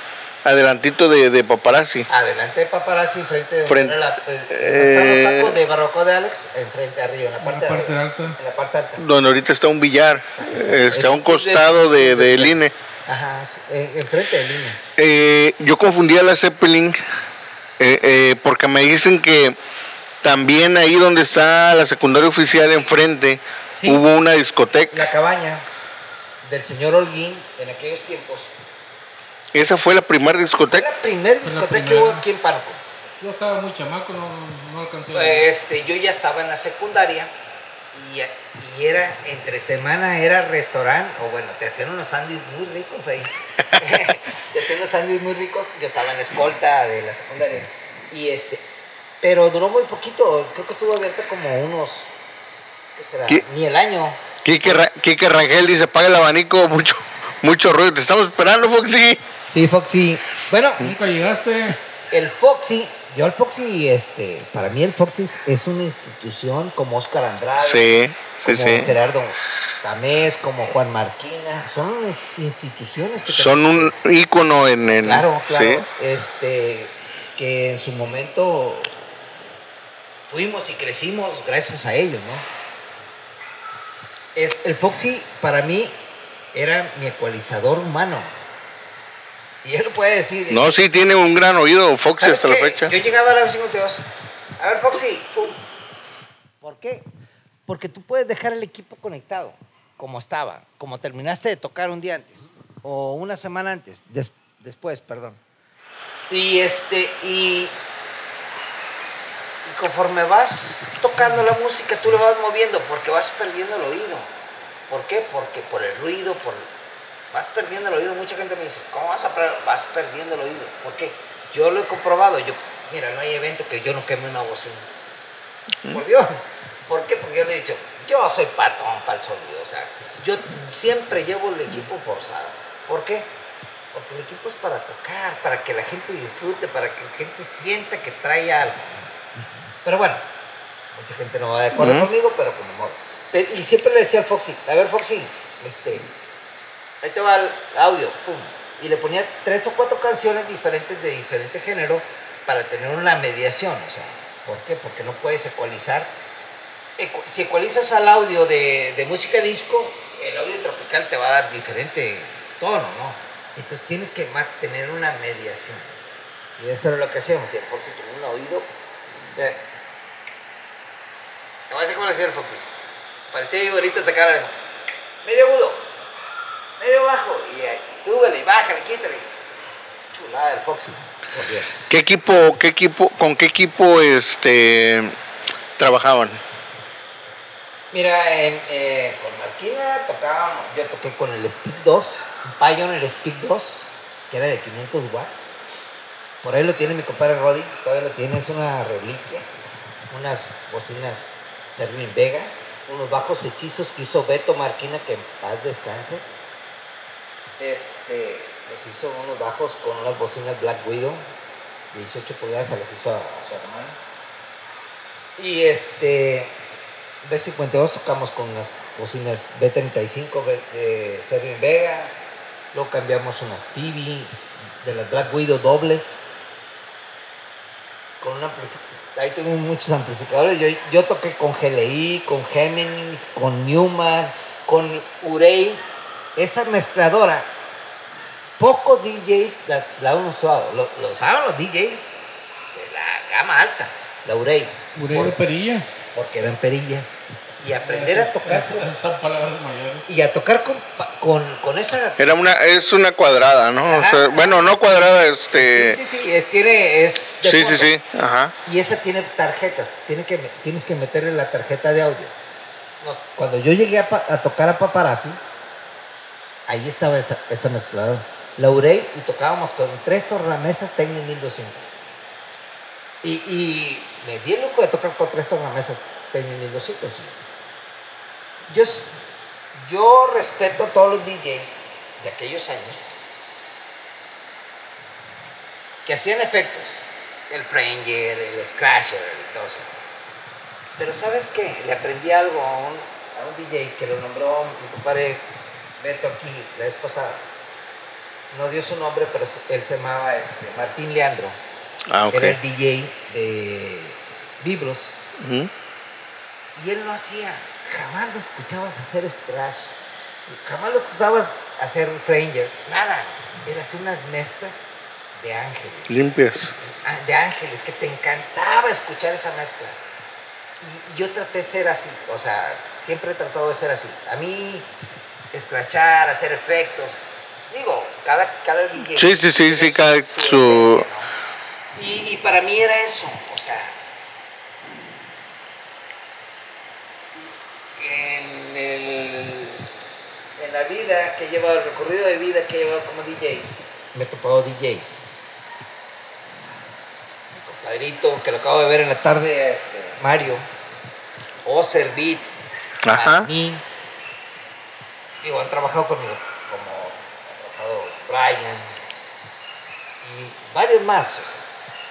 adelantito de, de Paparazzi. Adelante de Paparazzi, enfrente de Frente, la, eh, eh, están los tacos de barbacoa de Alex, enfrente arriba, en la En parte, la parte de arriba, alta. en la parte alta. Donde ahorita está un billar, Exacto. está Es a un un club de- costado de, club de del I billar. N E. Ajá, sí, eh, enfrente del I N E. Eh, yo confundía la Zeppelin eh, eh, porque me dicen que también ahí donde está la secundaria oficial enfrente Sí. hubo una discoteca. La cabaña del señor Holguín en aquellos tiempos. Esa fue la primera Fue discoteca. la primera Fue la discoteca que primera. hubo aquí en Parco. Yo estaba muy chamaco, no, no alcancé a ver. Este, yo ya estaba en la secundaria y, y era entre semana era restaurante, o bueno, te hacían unos sándwiches muy ricos ahí. Te hacían unos sándwiches muy ricos. Yo estaba en la escolta de la secundaria. Y este, pero duró muy poquito. Creo que estuvo abierta como unos, ¿qué será? ¿Qué? Ni el año. Quique, Ra- Quique Rangel dice, paga el abanico, mucho, mucho ruido. Te estamos esperando, Foxy. Sí, Foxy. Bueno, Nunca llegaste. el Foxy, yo el Foxy, este, para mí el Foxy es, es una institución como Oscar Andrade, Sí, sí, como sí. Gerardo Tamés, como Juan Marquina, son unas instituciones que Son un ícono en el... claro, claro, sí. este, que en su momento fuimos y crecimos gracias a ellos, ¿no? Es, el Foxy para mí era mi ecualizador humano. Y él lo puede decir. No, sí, tiene un gran oído Foxy ¿Sabes hasta la qué? fecha. Yo llegaba a la cincuenta y dos. A ver, Foxy. pum. ¿Por qué? Porque tú puedes dejar el equipo conectado, como estaba, como terminaste de tocar un día antes, o una semana antes, des- después, perdón. Y este, y, y conforme vas tocando la música, tú le vas moviendo, porque vas perdiendo el oído. ¿Por qué? Porque por el ruido, por vas perdiendo el oído. Mucha gente me dice, ¿cómo vas a perder? Vas perdiendo el oído. ¿Por qué? Yo lo he comprobado. Yo, mira, no hay evento que yo no queme una bocina. Por Dios. ¿Por qué? Porque yo le he dicho, yo soy patrón para el sonido. O sea, yo siempre llevo el equipo forzado. ¿Por qué? Porque el equipo es para tocar, para que la gente disfrute, para que la gente sienta que trae algo. Pero bueno, mucha gente no va de acuerdo Ujú. conmigo, pero pues ni modo. Pero- y siempre le decía al Foxy, a ver, Foxy, este, ahí te va el audio, pum. Y le ponía tres o cuatro canciones diferentes de diferente género para tener una mediación. O sea, ¿por qué? Porque no puedes ecualizar. Ecu- si ecualizas al audio de, de música disco, el audio tropical te va a dar diferente tono, ¿no? Entonces tienes que ma- tener una mediación. Y eso era lo que hacíamos. Y el Foxy tenía un oído. Ve. Te voy a decir cómo le hacía el Foxy. Parecía yo ahorita sacar algo. Medio agudo, medio bajo, y ahí, súbele y bájale, quítale. Chulada del Foxy, por Dios. ¿Qué equipo, qué equipo, con qué equipo este trabajaban? Mira, en, eh, con Marquina tocábamos, yo toqué con el Speak dos, un Pioneer Speak dos, que era de quinientos watts. Por ahí lo tiene mi compadre Roddy, todavía lo tiene, es una reliquia. Unas bocinas Servin Vega, unos bajos hechizos que hizo Beto Marquina, que en paz descanse. Este, los hizo unos bajos con unas bocinas Black Widow, dieciocho pulgadas, se las hizo a, a su hermano. Y este, B cincuenta y dos tocamos con unas bocinas B treinta y cinco B- de Servin Vega, luego cambiamos unas T V de las Black Widow dobles, con un amplificador. Ahí tuvimos muchos amplificadores. Yo, yo toqué con G L I, con Géminis, con Newman, con Urey. Esa mezcladora, pocos D Js la, la han usado. Lo, lo usaban los D Js de la gama alta, la Urey. Urey de perilla. Porque eran perillas. Y aprender a tocar Esas, esas son palabras mayores. y a tocar con, con, con esa. Era una, es una cuadrada, ¿no? O Ajá, sea, ajá. bueno, no cuadrada, este. Sí, sí, sí, es- tiene, es de Sí, sí, fondo. sí, ajá. Y esa tiene tarjetas, tiene que, tienes que meterle la tarjeta de audio. No, cuando yo llegué a, pa- a tocar a Paparazzi, ahí estaba esa, esa mezcladora. La Urey, y tocábamos con tres tornamesas Technic mil doscientos. Y, y me di el lujo de tocar con tres tornamesas Technic mil doscientos. Yo, s- yo respeto a todos los D Js de aquellos años que hacían efectos. El Franger, el Scratcher y todo eso. Pero ¿sabes qué? Le aprendí algo a un, a un D J que lo nombró mi compadre Beto aquí la vez pasada. no dio su nombre, pero él se llamaba este, Martín Leandro. Ah, ok. Era el D J de Vibros. Ujú. Y él no hacía, jamás lo escuchabas hacer thrash, jamás lo escuchabas hacer Franger, nada. Él hacía unas mezclas de ángeles. Limpias. De ángeles, que te encantaba escuchar esa mezcla. Y, y yo traté de ser así, o sea, siempre he tratado de ser así. A mí, escrachar, hacer efectos, digo, cada, cada D J. Sí, sí, sí, sí, cada su... su... esencia, ¿no? y, y para mí era eso, o sea, en, el, en la vida que he llevado, el recorrido de vida que he llevado como D J, me he topado D Js. Mi compadrito, que lo acabo de ver en la tarde, este, Mario, Ozer Beat, Ajá. mí, digo, han trabajado conmigo, como ha trabajado Brian y varios más, o sea.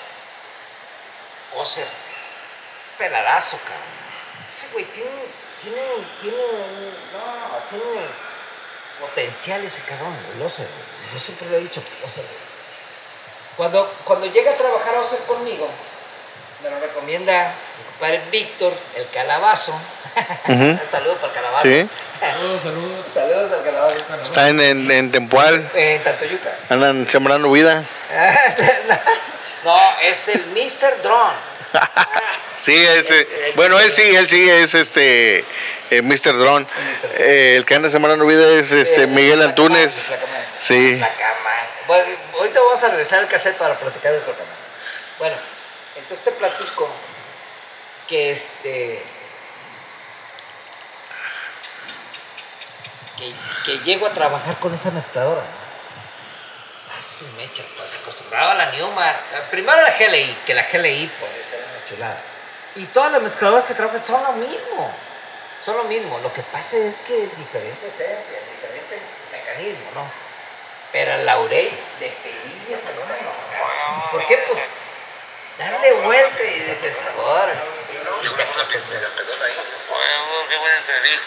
Ozer, peladazo, cabrón. Ese güey tiene, tiene, tiene, no, tiene potencial ese cabrón, el Ozer, güey. Yo siempre lo he dicho, Ozer, güey. Cuando, cuando llega a trabajar Ozer conmigo, me lo recomienda mi compadre Víctor, el Calabazo. Uh-huh. Saludos para el Calabazo. Sí. Saludos, saludos. Saludos al Calabazo. Está en, en, en Tempual. En Tantoyuca. Andan sembrando vida. No, es el mister Drone. Sí, ese. Bueno, él sí, él sí es este eh, mister Drone. Eh, el que anda sembrando vida es este Miguel Antunes. Sí. Bueno, ahorita vamos a regresar al cassette para platicar del Flacamán. Bueno, entonces te platico que este que, que llego a trabajar con esa mezcladora. Ah, su mecha, pues acostumbrado a la Newman. Primero la G L I, que la G L I pues era una chulada. Y todas las mezcladoras que trabajan son lo mismo. Son lo mismo. Lo que pasa es que es diferente esencia, diferente mecanismo, ¿no? Pero el Laurel de perillas, hermano. O sea, ¿por qué? Pues darle vuelta y dices, ahora. Y te acostumbras. Qué buena entrevista.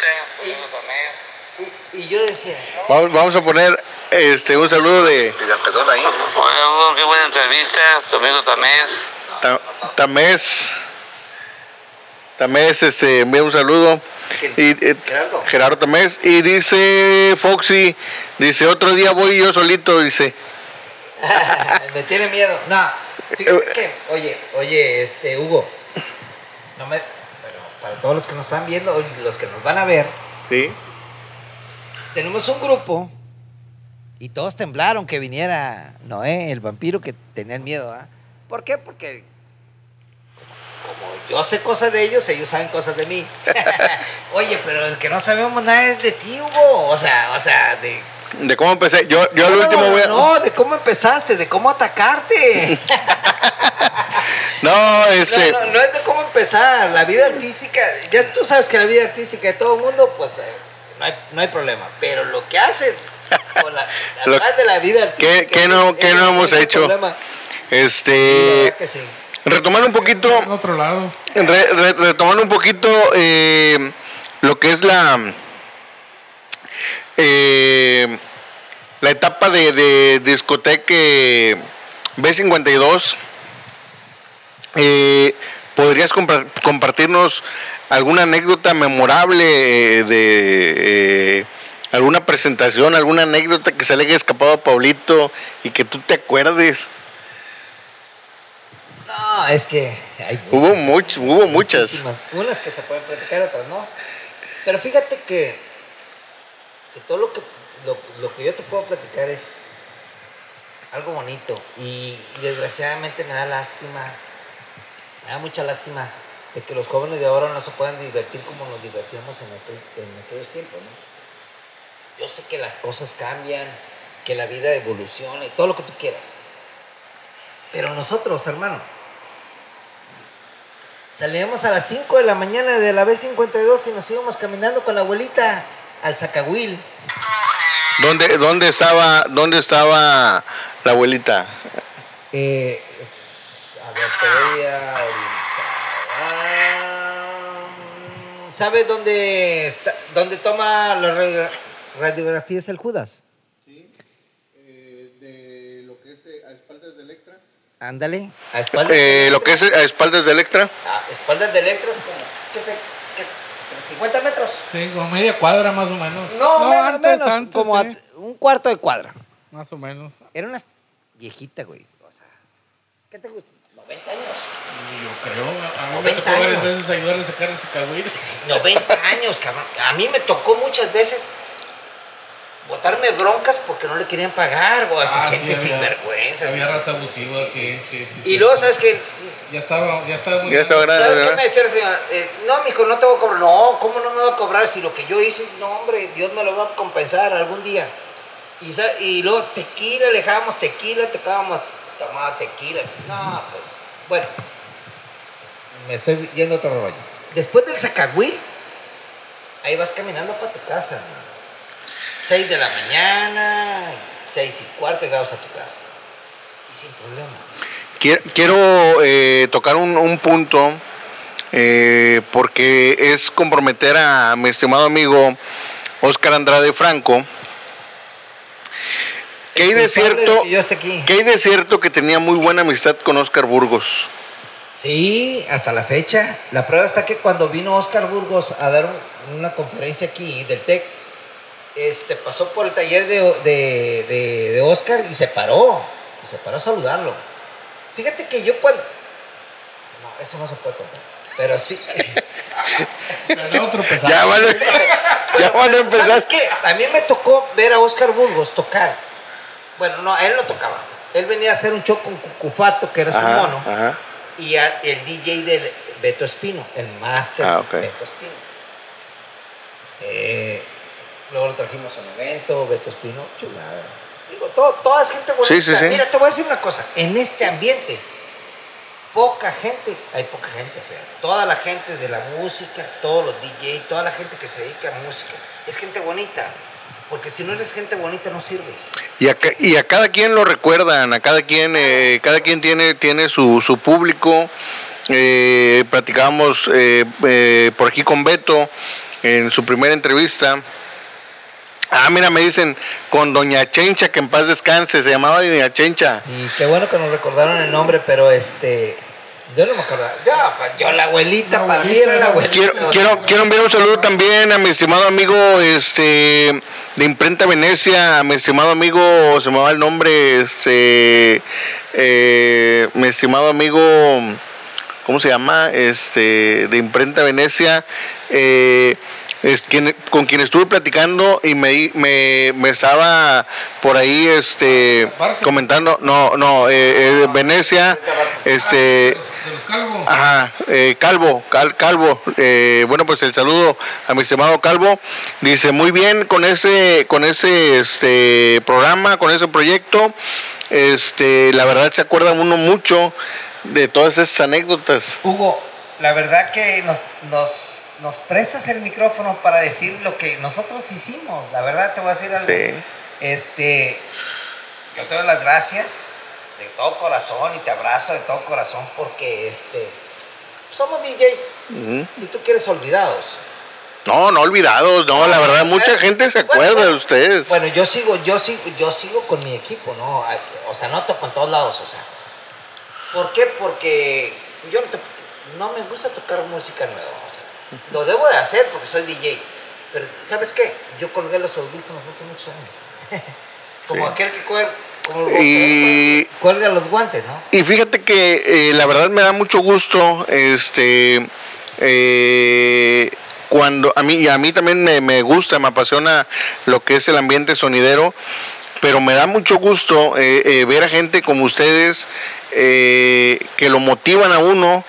Y, y yo decía, vamos, vamos a poner este un saludo de Perdón ahí. Bueno, qué buena entrevista, Domingo Tamés. Ta, Tamés. Tamés, este, envía un saludo. Y, eh, Gerardo. Gerardo Tamés. Y dice Foxy, dice, otro día voy yo solito, dice. Me tiene miedo. No, fíjate que, oye, oye, este, Hugo, no me, bueno, para todos los que nos están viendo, los que nos van a ver, sí. Tenemos un grupo y todos temblaron que viniera Noé, el vampiro, que tenían miedo, ¿ah? ¿eh? ¿Por qué? Porque como yo sé cosas de ellos, ellos saben cosas de mí. Oye, pero el que no sabemos nada es de ti, Hugo. O sea, o sea, de... ¿De cómo empecé? Yo, yo no, al último voy a... No, de cómo empezaste, de cómo atacarte. No, este... No, no, no es de cómo empezar. La vida artística, ya tú sabes que la vida artística de todo el mundo, pues... Eh, No hay, no hay problema, pero lo que hace con la, atrás de la vida artística, ¿qué, qué no, es, ¿qué es, no hemos es hecho? Problema. Este, sí, sí. retomando un poquito, en otro lado. Re, re, retomando un poquito eh, lo que es la eh, la etapa de, de discoteca B cincuenta y dos. Eh, ¿podrías compartirnos alguna anécdota memorable de eh, alguna presentación, alguna anécdota que se le haya escapado a Pablito y que tú te acuerdes? No, es que hay hubo much, hubo muchas. Unas que se pueden platicar, otras no. Pero fíjate que, que todo lo que lo, lo que yo te puedo platicar es algo bonito y, y desgraciadamente me da lástima, me da mucha lástima de que los jóvenes de ahora no se puedan divertir como nos divertíamos en, aquel, en aquellos tiempos, ¿no? Yo sé que las cosas cambian, que la vida evoluciona y todo lo que tú quieras. Pero nosotros, hermano, salíamos a las cinco de la mañana de la B cincuenta y dos y nos íbamos caminando con la abuelita al Zacahuil. ¿Dónde, dónde, estaba, ¿Dónde estaba la abuelita? Eh, a ver, te voy a orientar. ¿Sabes dónde está, dónde toma las radiografías el Judas? Sí. Eh, Ándale. A espaldas Eh, de lo que es a espaldas de Electra. A espaldas de Electra es como. ¿Qué te, qué, cincuenta metros? Sí, como media cuadra más o menos. No, menos, antes, menos, antes, como sí. a un cuarto de cuadra. Más o menos. Era una viejita, güey. O sea, ¿qué te gusta? noventa años. Yo creo. A mí me noventa tocó varias años. veces ayudarle a sacar ese cagüín. noventa años, cabrón. A mí me tocó muchas veces botarme broncas porque no le querían pagar, güey. O sea, Ah, gente sí, sin había- vergüenza. Había güey. raza abusiva, sí, sí, sí. sí, Y sí. luego, ¿sabes qué? Ya estaba, ya estaba muy Ya estaba grande. ¿Sabes qué ¿verdad? me decía la señora? Eh, no, mijo, no te voy a cobrar. No, ¿cómo no me va a cobrar si lo que yo hice? No, hombre, Dios me lo va a compensar algún día. Y, sa- y luego tequila, le dejábamos tequila, tocábamos, tomaba tequila. No, pues, bueno. Me estoy yendo a otro rollo. Después del Zacahuil, ahí vas caminando para tu casa, hermano. Seis de la mañana, seis y cuarto llegabas a tu casa. Y sin problema. Quiero, quiero eh, tocar un, un punto eh, porque es comprometer a mi estimado amigo Oscar Andrade Franco. ¿Qué hay de Culpable cierto? que yo esté aquí. ¿Qué hay de cierto que tenía muy buena amistad con Oscar Burgos? Sí, hasta la fecha. La prueba está que cuando vino Oscar Burgos a dar un- una conferencia aquí del TEC, este, pasó por el taller de, de, de, de Oscar y se paró. Y se paró a saludarlo. Fíjate que yo cuando... No, eso no se puede tomar. Pero sí. Era otro pesado. Ya van, ya van a empezar. ¿Sabes qué? A mí me tocó ver a Oscar Burgos tocar. Bueno, no, él no tocaba. Él venía a hacer un show con Cucufato, que era su Ajá, mono. ajá. Y a- el D J de Beto Espino, el máster Ah, ok. Beto Espino. Eh, luego lo trajimos a un evento, Beto Espino, chulada. Digo, todo, toda es gente bonita. Sí, sí, sí. Mira, te voy a decir una cosa. En este ambiente, poca gente, hay poca gente fea. Toda la gente de la música, todos los D J, toda la gente que se dedica a música, es gente bonita. Porque si no eres gente bonita, no sirves. Y a, ca- y a cada quien lo recuerdan, a cada quien, eh, cada quien tiene, tiene su, su público. Eh, platicábamos eh, eh, por aquí con Beto en su primera entrevista. Ah, mira, me dicen con Doña Chencha, que en paz descanse, se llamaba Doña Chencha. Y qué bueno que nos recordaron el nombre, pero este... Yo no me acordaba. Yo, pues, yo la abuelita, La para mí abuelita, era la la abuelita. Quiero, quiero, quiero enviar un saludo también a mi estimado amigo este de Imprenta Venecia, a mi estimado amigo, se me va el nombre, este eh, mi estimado amigo, ¿cómo se llama? Este de Imprenta Venecia, eh, es quien, con quien estuve platicando y me, me, me estaba por ahí este Barça. comentando, no, no, eh, eh, Venecia, este De los, de los calvos. Ajá, eh, Calvo, Cal, Calvo, eh, bueno pues el saludo a mi estimado Calvo, dice muy bien con ese, con ese este programa, con ese proyecto, este, la verdad se acuerda uno mucho de todas esas anécdotas. Hugo, la verdad que nos, nos, nos prestas el micrófono para decir lo que nosotros hicimos. La verdad te voy a decir algo. Sí. Este, yo te doy las gracias de todo corazón y te abrazo de todo corazón porque este, somos D Js, Ujú. si tú quieres, olvidados. No, no olvidados, no, la verdad mucha gente se acuerda Bueno, de ustedes. Bueno, yo sigo, yo sigo, yo sigo con mi equipo, ¿no? Ay, o sea, no toco en todos lados, o sea. ¿Por qué? Porque yo no, te- no me gusta tocar música nueva, o sea. Lo debo de hacer porque soy D J. Pero, ¿sabes qué? Yo colgué los audífonos hace muchos años. Como Sí. aquel que cuelga, como el Y- boxeador, cuelga los guantes, ¿no? Y fíjate que eh, la verdad me da mucho gusto, este, eh, cuando a mí, a mí también me, me gusta, me apasiona lo que es el ambiente sonidero, pero me da mucho gusto eh, eh, ver a gente como ustedes eh, que lo motivan a uno.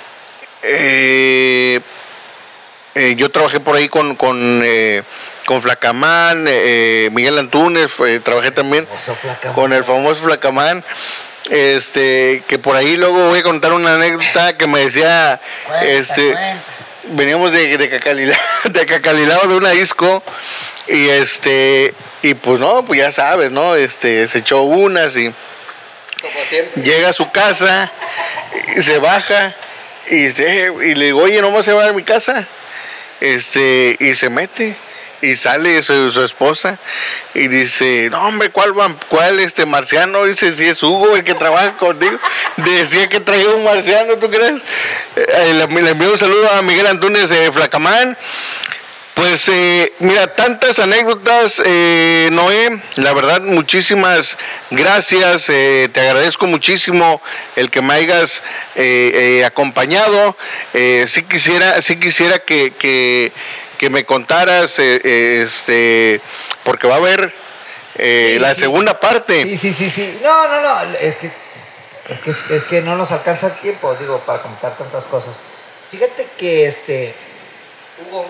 Eh, eh, yo trabajé por ahí con, con, eh, con Flacamán, eh, Miguel Antunes, eh, trabajé también Oso Flacamán. con el famoso Flacamán, este, que por ahí luego voy a contar una anécdota que me decía, Cuenta, este, cuenta. veníamos de, de Cacalilao, de Cacalilao de una disco, y este, y pues no, pues ya sabes, ¿no? Este, se echó unas y Como siempre. llega a su casa, y se baja, y, dice, y le digo, oye, ¿no vas a llevar a mi casa? Este, y se mete. Y sale su, su esposa y dice, no hombre, ¿cuál, cuál este marciano? Dice, si es Hugo el que trabaja contigo. Decía que traía un marciano, ¿tú crees? Eh, le, le envío un saludo a Miguel Antunes de Flacamán. Pues eh, mira, tantas anécdotas, eh, Noé, la verdad muchísimas gracias, eh, te agradezco muchísimo el que me hayas eh, eh, acompañado, eh, sí quisiera, sí quisiera que, que, que me contaras, eh, eh, este, porque va a haber eh, sí, la sí. segunda parte. Sí, sí, sí, sí, no, no, no, es que, es que, es que no nos alcanza el tiempo, digo, para contar tantas cosas. Fíjate que, este, Hugo,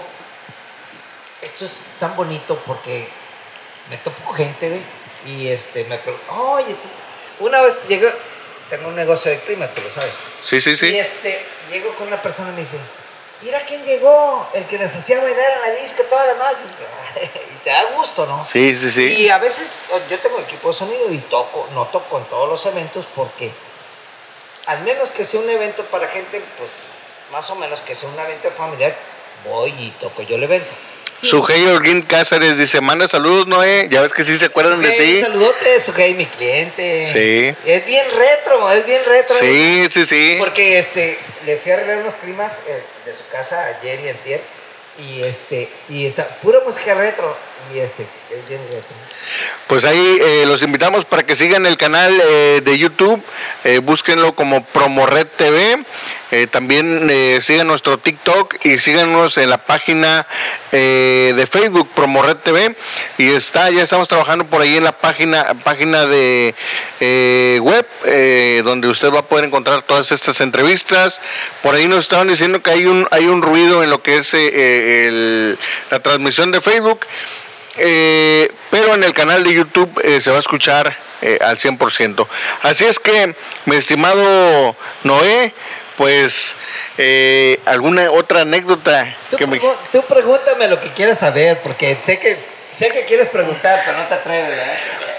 esto es tan bonito porque me topo gente, güey, y este, me pregunto, oye, tú, una vez llegué, tengo un negocio de climas, tú lo sabes. Sí, sí, sí. Y este, llego con una persona y me dice, mira quién llegó, el que nos hacía bailar en la disco todas las noches. Y te da gusto, ¿no? Sí, sí, sí. Y a veces yo tengo equipo de sonido y toco, no toco en todos los eventos porque, al menos que sea un evento para gente, pues, más o menos que sea un evento familiar, voy y toco yo el evento. Sí. Sujei Holguín Cáceres dice, manda saludos, Noé, ya ves que sí se acuerdan Sujei, de ti. Un saludote, Sujei, mi cliente. Sí. Es bien retro, es bien retro. Sí, ¿eh? sí, sí. Porque este, le fui a arreglar unos climas eh, de su casa ayer y antier, y este, y está pura música retro, y este, es bien retro. Pues ahí eh, los invitamos para que sigan el canal eh, de YouTube, eh, búsquenlo como Promored T V, eh, también eh, sigan nuestro TikTok y síganos en la página eh, de Facebook Promored T V, y está, ya estamos trabajando por ahí en la página, página de eh, web, eh, donde usted va a poder encontrar todas estas entrevistas. Por ahí nos estaban diciendo que hay un, hay un ruido en lo que es eh, el, la transmisión de Facebook. Eh, pero en el canal de YouTube eh, se va a escuchar eh, al cien por ciento. Así es que, mi estimado Noé, pues, eh, ¿alguna otra anécdota? Tú, que me... tú pregúntame lo que quieras saber, porque sé que, sé que quieres preguntar, pero no te atreves, ¿verdad?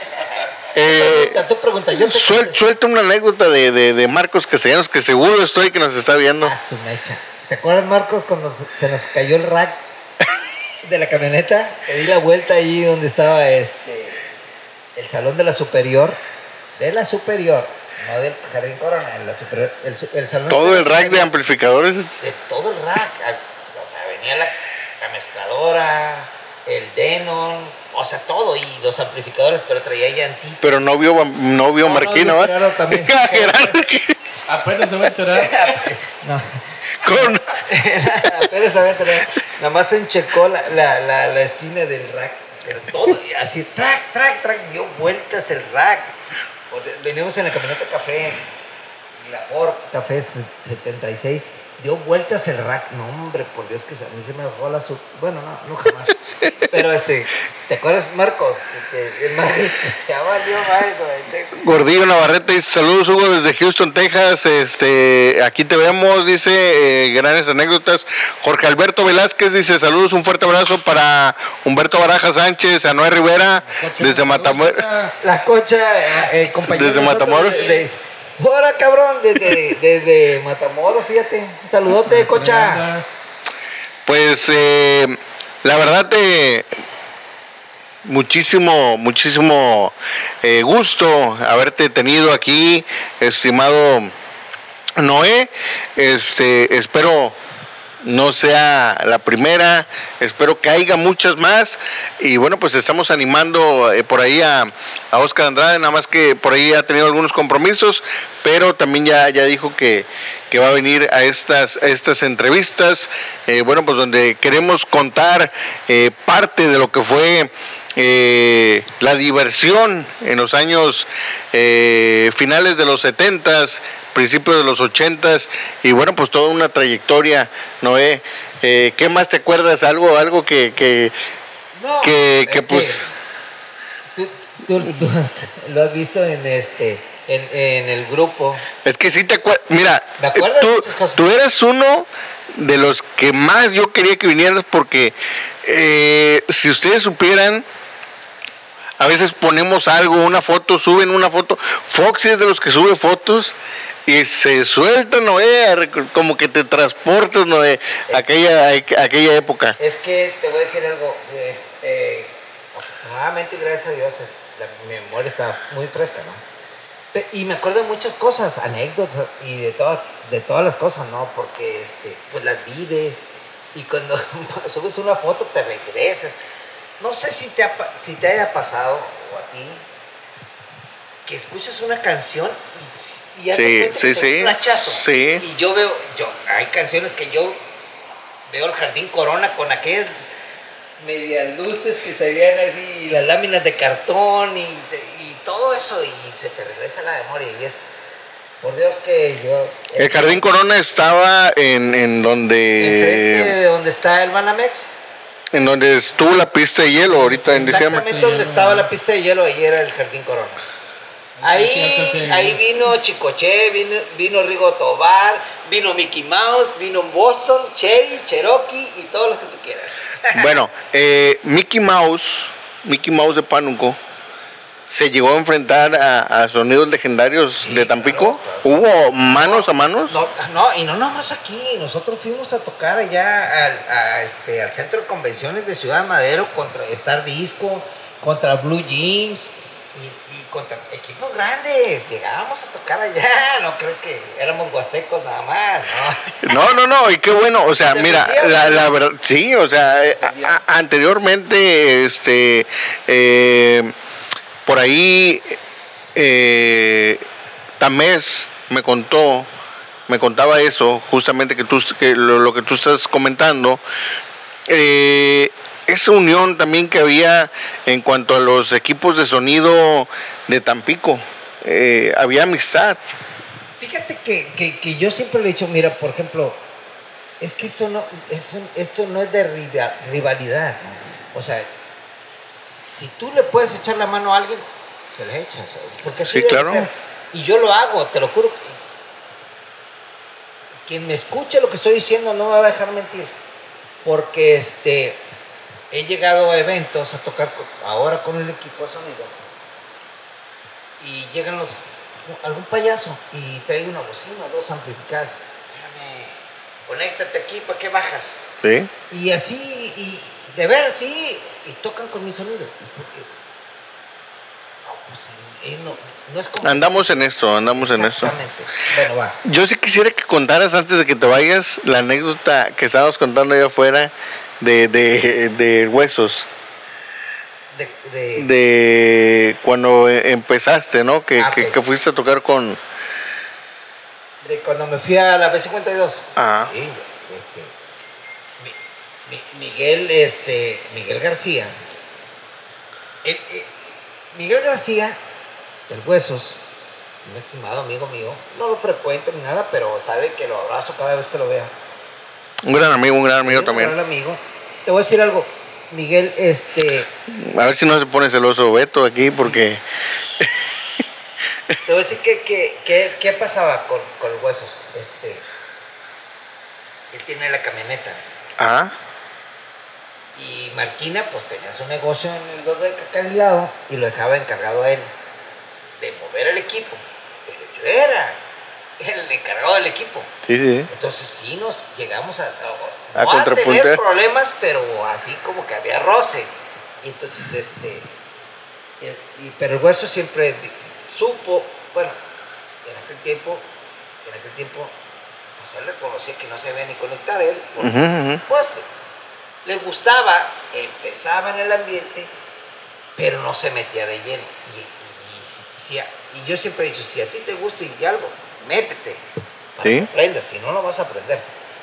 Eh, tú pregunta, yo te suel, suelta una anécota de, de, de Marcos Castellanos, que seguro estoy que nos está viendo. Ah, su mecha. ¿Te acuerdas, Marcos, cuando se nos cayó el rack de la camioneta? Te di la vuelta ahí donde estaba este el salón de la superior, de la superior, no del Jardín Corona, de la superior, el, el salón. Todo de el rack superior, de amplificadores. De todo el rack, o sea, venía la, la mezcladora, el Denon, o sea, todo, y los amplificadores, pero traía llantita. Pero no vio, no vio no, Marquino, ¿verdad? No, también. Apenas se va a enterar. No. Con... Apenas se va a enterar. Nada más se enchecó la, la, la, la esquina del rack, pero todo, así, track, track, track, dio vueltas el rack. Veníamos en la camioneta café, la Ford Café setenta y seis, dio vueltas el rack. No, hombre, por Dios, que a mí se me bajó la sub. Bueno, no, no jamás. Pero este, ¿te acuerdas, Marcos? Que, que, Marcos, ya valió Marcos. Gordillo Navarrete dice, saludos, Hugo, desde Houston, Texas. Este, aquí te vemos, dice, eh, grandes anécdotas. Jorge Alberto Velázquez dice, saludos, un fuerte abrazo para Humberto Baraja Sánchez, a Noé Rivera, desde Matamoros. La Cocha, el compañero. Desde Matamoros. De, de, Ahora, cabrón, desde, desde Matamoros, fíjate. Saludote, Cocha. Pues, eh, la verdad, eh, muchísimo, muchísimo eh, gusto haberte tenido aquí, estimado Noé. Este, espero no sea la primera, espero que haya muchas más, y bueno, pues estamos animando eh, por ahí a, a Oscar Andrade, nada más que por ahí ha tenido algunos compromisos, pero también ya, ya dijo que, que va a venir a estas, a estas entrevistas, eh, bueno, pues donde queremos contar eh, parte de lo que fue Eh, la diversión en los años eh, finales de los setentas, principios de los ochentas, y bueno, pues toda una trayectoria, Noé. Eh, ¿Qué más te acuerdas? Algo, algo que, que, no, que, que pues. Que tú, tú, tú lo has visto en este, en, en el grupo. Es que sí te acuerdas. Mira, me acuerdo tú, de muchas cosas. Tú eres uno de los que más yo quería que vinieras, porque eh, si ustedes supieran. A veces ponemos algo, una foto, suben una foto. Foxy es de los que sube fotos. y se suelta Noé, como que te transportas Noé, aquella, aquella época. Es que te voy a decir algo, eh, eh, afortunadamente, gracias a Dios, es, la memoria está muy fresca, ¿no? Pe- Y me acuerdo de muchas cosas, anécdotas y de, toda, de todas las cosas, ¿no? Porque este, pues las vives y cuando subes una foto te regresas. No sé si te, ha, pa- si te haya pasado o a ti que escuchas una canción y, y ya Sí, te cuenta sí, que te da sí, un flachazo. sí. Y yo veo, yo, hay canciones que yo veo el Jardín Corona con aquellas medias luces que se veían así, y las láminas de cartón y, y todo eso, y se te regresa a la memoria. Y es, por Dios que yo... El es- Jardín Corona estaba en, en Enfrente donde de donde está el Banamex. en donde estuvo la pista de hielo ahorita en diciembre. Exactamente donde estaba la pista de hielo, ahí era el Jardín Corona. Ahí, ahí vino Chicoche, vino, vino Rigo Tobar, vino Mickey Mouse, vino Boston, Cherry, Cherokee y todos los que tú quieras. Bueno, eh, Mickey Mouse, Mickey Mouse de Pánuco, se llegó a enfrentar a, a Sonidos Legendarios Sí, de Tampico. claro, ¿Hubo manos a manos? No, no, y no nada más aquí, nosotros fuimos a tocar allá al, a este, al Centro de Convenciones de Ciudad Madero contra Star Disco, contra Blue Jeans y, y contra equipos grandes. Llegábamos a tocar allá, no crees que éramos huastecos nada más, ¿no? No, no, no, y qué bueno, o sea, Te mira, vendían, la, ¿no? la verdad, sí, o sea, eh, a- a- anteriormente, este, eh, por ahí, eh, Tamés me contó, me contaba eso, justamente que tú, que lo, lo que tú estás comentando, eh, esa unión también que había en cuanto a los equipos de sonido de Tampico, eh, había amistad. Fíjate que, que, que yo siempre le he dicho, mira, por ejemplo, es que esto no es, un- esto no es de riva- rivalidad, ¿no? O sea, si tú le puedes echar la mano a alguien, se la echas, porque así Sí, debe claro. ser. Y yo lo hago, te lo juro. que Quien me escuche lo que estoy diciendo no me va a dejar mentir, porque este, he llegado a eventos a tocar co- ahora con el equipo de sonido y llegan los, algún payaso y trae una bocina, dos amplificadas. Espérame, conéctate aquí, ¿para qué bajas? ¿Sí? Y así, y de ver, sí, y tocan con mi sonido. ¿Y por qué? No, pues sí, no, no es como... Andamos en esto, andamos en esto. Exactamente. Bueno, va. Yo sí quisiera que contaras antes de que te vayas la anécdota que estábamos contando allá afuera de, de, de Huesos, De, de, de cuando eh, empezaste, ¿no? Que, Ah, que, ok. que fuiste a tocar con... de cuando me fui a la B cincuenta y dos. Ajá. Sí, este, Mi- Mi- Miguel, este, Miguel García. El- el- Miguel García, del Huesos, un estimado amigo mío, no lo frecuento ni nada, pero sabe que lo abrazo cada vez que lo vea. Un gran amigo, un gran amigo Sí, un también. gran amigo. Te voy a decir algo, Miguel, este, A ver si no se pone celoso Beto aquí, porque... te voy a decir que, que, que- qué pasaba con, con Huesos. Este, él tiene la camioneta. Ajá. Y Marquina, pues tenía su negocio en el dos de Cacanilado y lo dejaba encargado a él de mover el equipo. Pero yo era el encargado del equipo. Sí, sí. Entonces sí nos llegamos a, a, A no a tener contrapuntear. problemas, pero así como que había roce. Y entonces, este, y- y- pero el Hueso siempre di- supo, bueno, en aquel tiempo, en aquel tiempo, pues él reconocía que no se debía ni conectar él, porque, Ujú, ujú. pues le gustaba, empezaba en el ambiente, pero no se metía de lleno. Y, y, si- si a- y yo siempre he dicho, si a ti te gusta y algo, métete, para Sí. que aprendas, si no, no vas a aprender.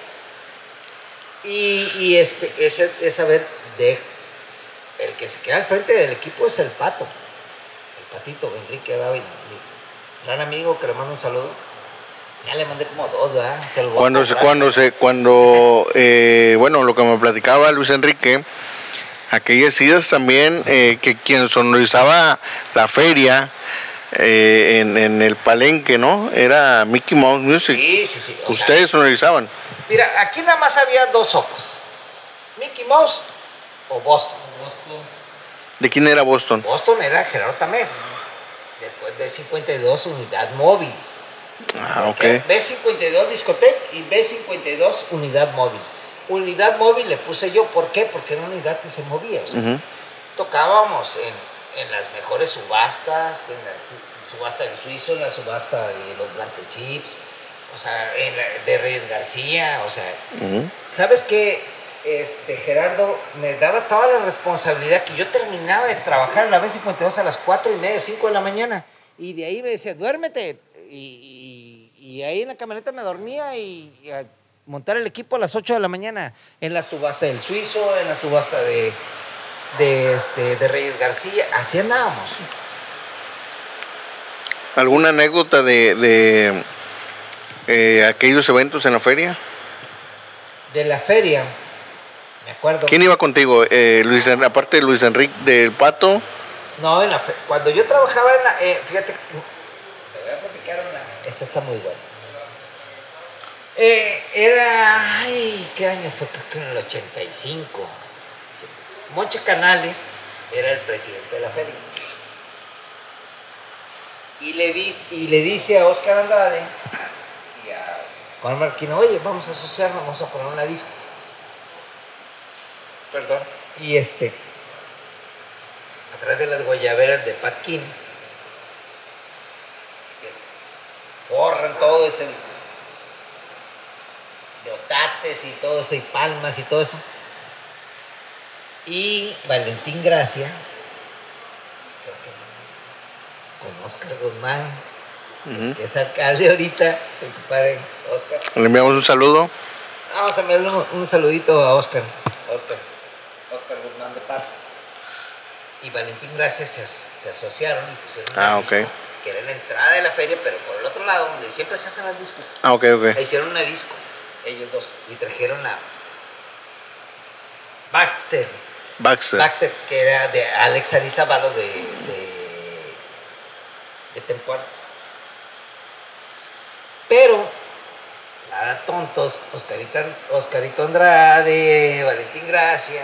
Y, y este, ese, es saber de el que se queda al frente del equipo es el Pato, el Patito, Enrique Dávila, mi gran amigo que le mando un saludo. Ya le mandé como dos, ¿verdad? Se los voy a Cuando se, comprar. cuando se, cuando, eh, bueno, lo que me platicaba Luis Enrique, aquellas idas también, eh, que quien sonorizaba la feria eh, en, en el palenque, ¿no? Era Mickey Mouse Music. Sí, sí, sí. o sea, Ustedes sonorizaban. mira, aquí nada más había dos sopas. Mickey Mouse o Boston. ¿De quién era Boston? Boston era Gerardo Tamés. Después de cincuenta y dos, Unidad Móvil. Ah, ok. B cincuenta y dos discoteca y B cincuenta y dos unidad móvil. Unidad móvil le puse yo, ¿por qué? Porque era una unidad que se movía. O sea, Ujú. tocábamos en, en las mejores subastas, en la subasta del Suizo, en la subasta de los Blanquechips, o sea, en la, de Reyes García, o sea, Ujú. ¿sabes qué? Este, Gerardo me daba toda la responsabilidad que yo terminaba de trabajar en la B cincuenta y dos a las cuatro y media, cinco de la mañana, y de ahí me decía, duérmete, y, y, y ahí en la camioneta me dormía y, y a montar el equipo a las ocho de la mañana, en la subasta del Suizo, en la subasta de, de, este, de Reyes García, así andábamos. ¿Alguna anécdota de, de eh, aquellos eventos en la feria? De la feria, me acuerdo. ¿Quién iba contigo? Eh, Luis, En- aparte de Luis Enrique del Pato. No, en la fe- cuando yo trabajaba en la, eh, fíjate, te voy a platicar una, esta está muy buena. Eh, era, ay, ¿qué año fue? Creo que en el ochenta y cinco. Monche Canales era el presidente de la feria. Y le, di- y le dice a Oscar Andrade y a Juan Marquino, oye, vamos a asociarnos, vamos a poner una disco. Perdón. Y este, a través de las guayaberas de Pat King, forran todo ese de otates y todo eso, y palmas y todo eso. Y Valentín Gracia, creo que con Oscar Guzmán, Ujú. que es alcalde ahorita, el compadre Oscar. Le enviamos un saludo. Vamos a enviarle un, un saludito a Oscar. Oscar. Oscar Guzmán de Paz. Y Valentín Gracia se, as- se asociaron y pusieron un Ah, disco, ok. que era la entrada de la feria, pero por el otro lado, donde siempre se hacen los discos. Ah, ok, ok. E hicieron una disco, ellos dos, y trajeron a Baxter, Baxter. Baxter, que era de Alex Arizabalo de, de, de Tempuar. Pero, nada tontos, Oscarita, Oscarito Andrade, Valentín Gracia,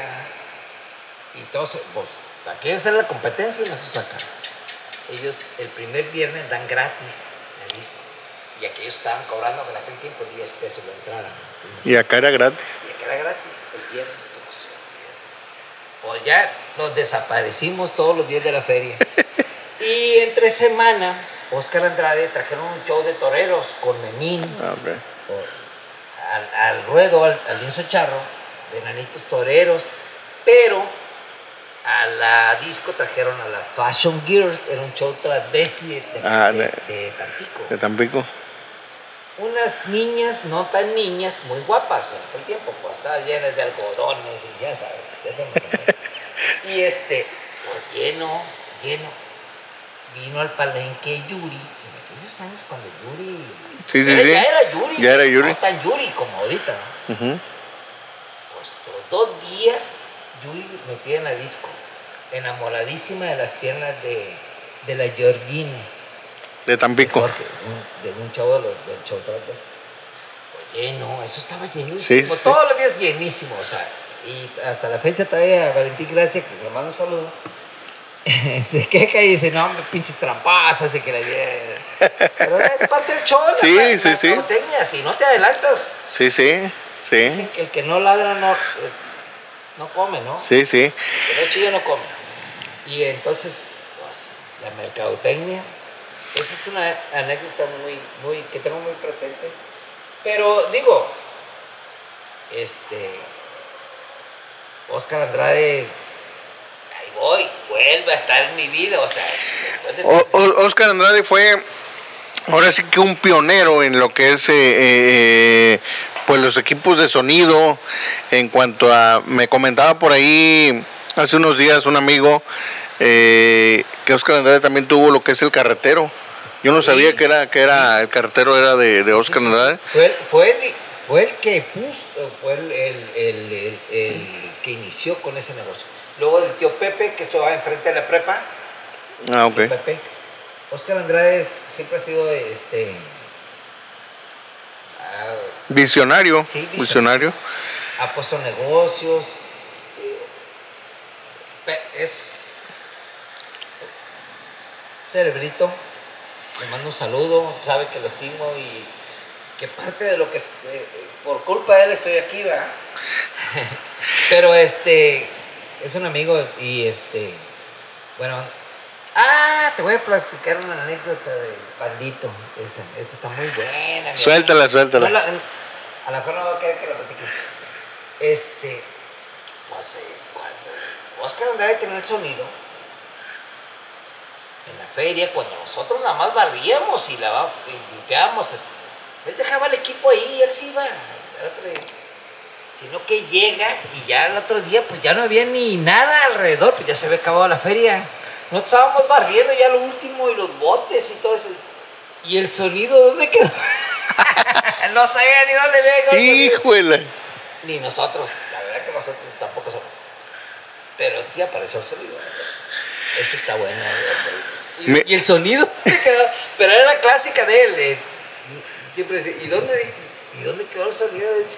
y todos, pues, aquellos eran la competencia y nos sacan. Ellos el primer viernes dan gratis el disco. Y aquellos estaban cobrando en aquel tiempo diez pesos la entrada. Y acá era gratis. Y que era gratis el viernes, pues, pues ya nos desaparecimos todos los días de la feria. Y entre semana, Oscar Andrade trajeron un show de toreros con Memín, Ah, ok. o- al, al ruedo, al, al lienzo charro, de nanitos toreros, pero a la disco trajeron a las Fashion Girls, era un show transvesti de, de, Ah, de- de- de Tampico. De Tampico. Unas niñas, no tan niñas, muy guapas en aquel tiempo, pues estaban llenas de algodones y ya sabes. Ya te imaginas. Y este, pues lleno, lleno. Vino al palenque Yuri, en aquellos años cuando Yuri. Sí, sí, era- sí. Ya era Yuri. Ya era Yuri. No tan Yuri como ahorita, ¿no? Ujú. Pues por dos días Yuri metida en la disco, enamoradísima de las piernas de, de la Georgine. De Tampico. Jorge, un- de un chavo de los- del show transvesti. Pues lleno, eso estaba llenísimo, Sí, sí. todos los días llenísimo, o sea, y hasta la fecha todavía Valentín Gracia, que le mando un saludo, se queja y dice, no, hombre, pinches trampazas y que la... Pero es parte del show, la, Sí, la, sí, la sí. mercadotecnia, si no te adelantas, Sí, sí. Sí. dicen que el que no ladra no, eh, no come, ¿no? Sí, sí. El que no chilla no come. Y entonces, pues, la mercadotecnia, esa es una anécdota muy, muy, que tengo muy presente. Pero digo, este, Oscar Andrade, ahí voy, vuelve a estar en mi vida, o sea, después de... O- O- Oscar Andrade fue ahora sí que un pionero en lo que es eh, eh, pues los equipos de sonido. En cuanto a, me comentaba por ahí hace unos días un amigo eh, que Oscar Andrade también tuvo lo que es el carretero. Yo no Sí. sabía que era que era el carretero era de, de Oscar Sí, sí, sí. Andrade. Fue, el- fue, el, fue el que puso, fue el, el- el- el- el que inició con ese negocio. Luego del tío Pepe, que estaba enfrente de la prepa, Ah, ok. tío Pepe. Oscar Andrade es- siempre ha sido este. ah, Visionario, Sí, visionario. visionario. ha puesto negocios. eh, pe- Es cerebrito. Le mando un saludo, sabe que lo estimo y que parte de lo que, eh, por culpa de él estoy aquí, ¿verdad? Pero este, es un amigo y este, bueno, ah, te voy a platicar una anécdota del Pandito, esa, esa está muy buena. Mi Suéltala, hermano. suéltala. No la- a lo mejor no va a querer que la platique. Este, pues eh, cuando Oscar Andrade tenía el sonido, en la feria, cuando nosotros nada más barríamos y, lava- y limpiábamos, él dejaba el equipo ahí y él se iba. El otro día. Sino que llega y ya el otro día pues ya no había ni nada alrededor, pues ya se había acabado la feria. Nosotros estábamos barriendo ya lo último y los botes y todo eso. ¿Y el sonido dónde quedó? No sabía ni dónde había quedado el sonido. Híjole. Ni nosotros, la verdad que nosotros tampoco somos. Pero sí apareció el sonido. Eso está bueno. Y, Me- y el sonido quedó, pero era la clásica de él. eh, siempre dice, ¿y dónde, ¿y dónde quedó el sonido? Dice,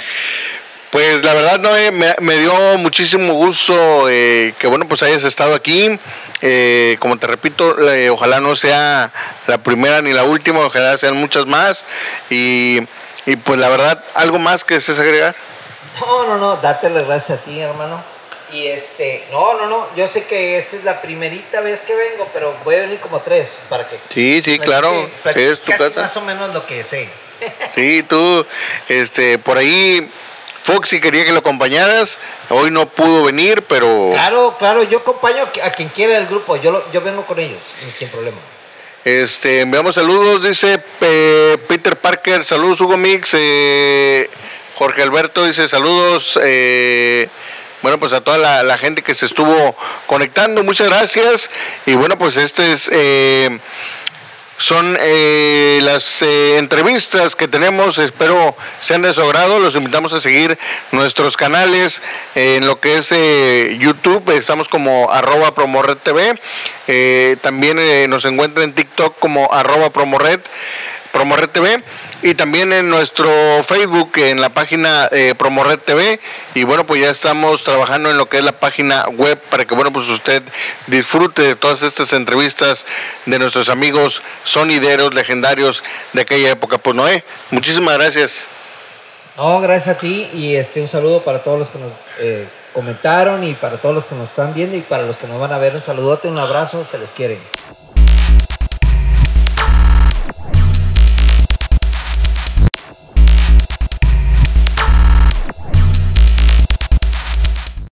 Pues la verdad, Noé, me, me dio muchísimo gusto eh, que bueno, pues hayas estado aquí. Eh, como te repito, eh, ojalá no sea la primera ni la última, ojalá sean muchas más. Y, y pues la verdad, ¿algo más que desees agregar? No, no, no, date las gracias a ti, hermano. Y este, no, no, no, yo sé que esta es la primerita vez que vengo, pero voy a venir como tres para que... Sí, sí, platique- claro, platique sí, es tu casi casa. más o menos lo que sé. Sí, tú, este, por ahí, Foxy quería que lo acompañaras, hoy no pudo venir, pero... Claro, claro, yo acompaño a quien quiera del grupo, yo, lo- yo vengo con ellos, sin problema. Este, enviamos saludos, dice eh, Peter Parker, saludos Hugo Mix, eh, Jorge Alberto dice saludos, eh, bueno, pues a toda la, la gente que se estuvo conectando, muchas gracias. Y bueno, pues este es... Eh, son eh, las eh, entrevistas que tenemos, espero sean de su agrado, los invitamos a seguir nuestros canales eh, en lo que es eh, YouTube, estamos como arroba Promored T V, eh, también eh, nos encuentran en TikTok como arroba Promored, Promored T V, y también en nuestro Facebook, en la página eh, Promored T V, y bueno, pues ya estamos trabajando en lo que es la página web para que, bueno, pues usted disfrute de todas estas entrevistas de nuestros amigos sonideros legendarios de aquella época. Pues Noé, muchísimas gracias. No, gracias a ti y este un saludo para todos los que nos eh, comentaron y para todos los que nos están viendo y para los que nos van a ver, un saludote, un abrazo, se les quiere.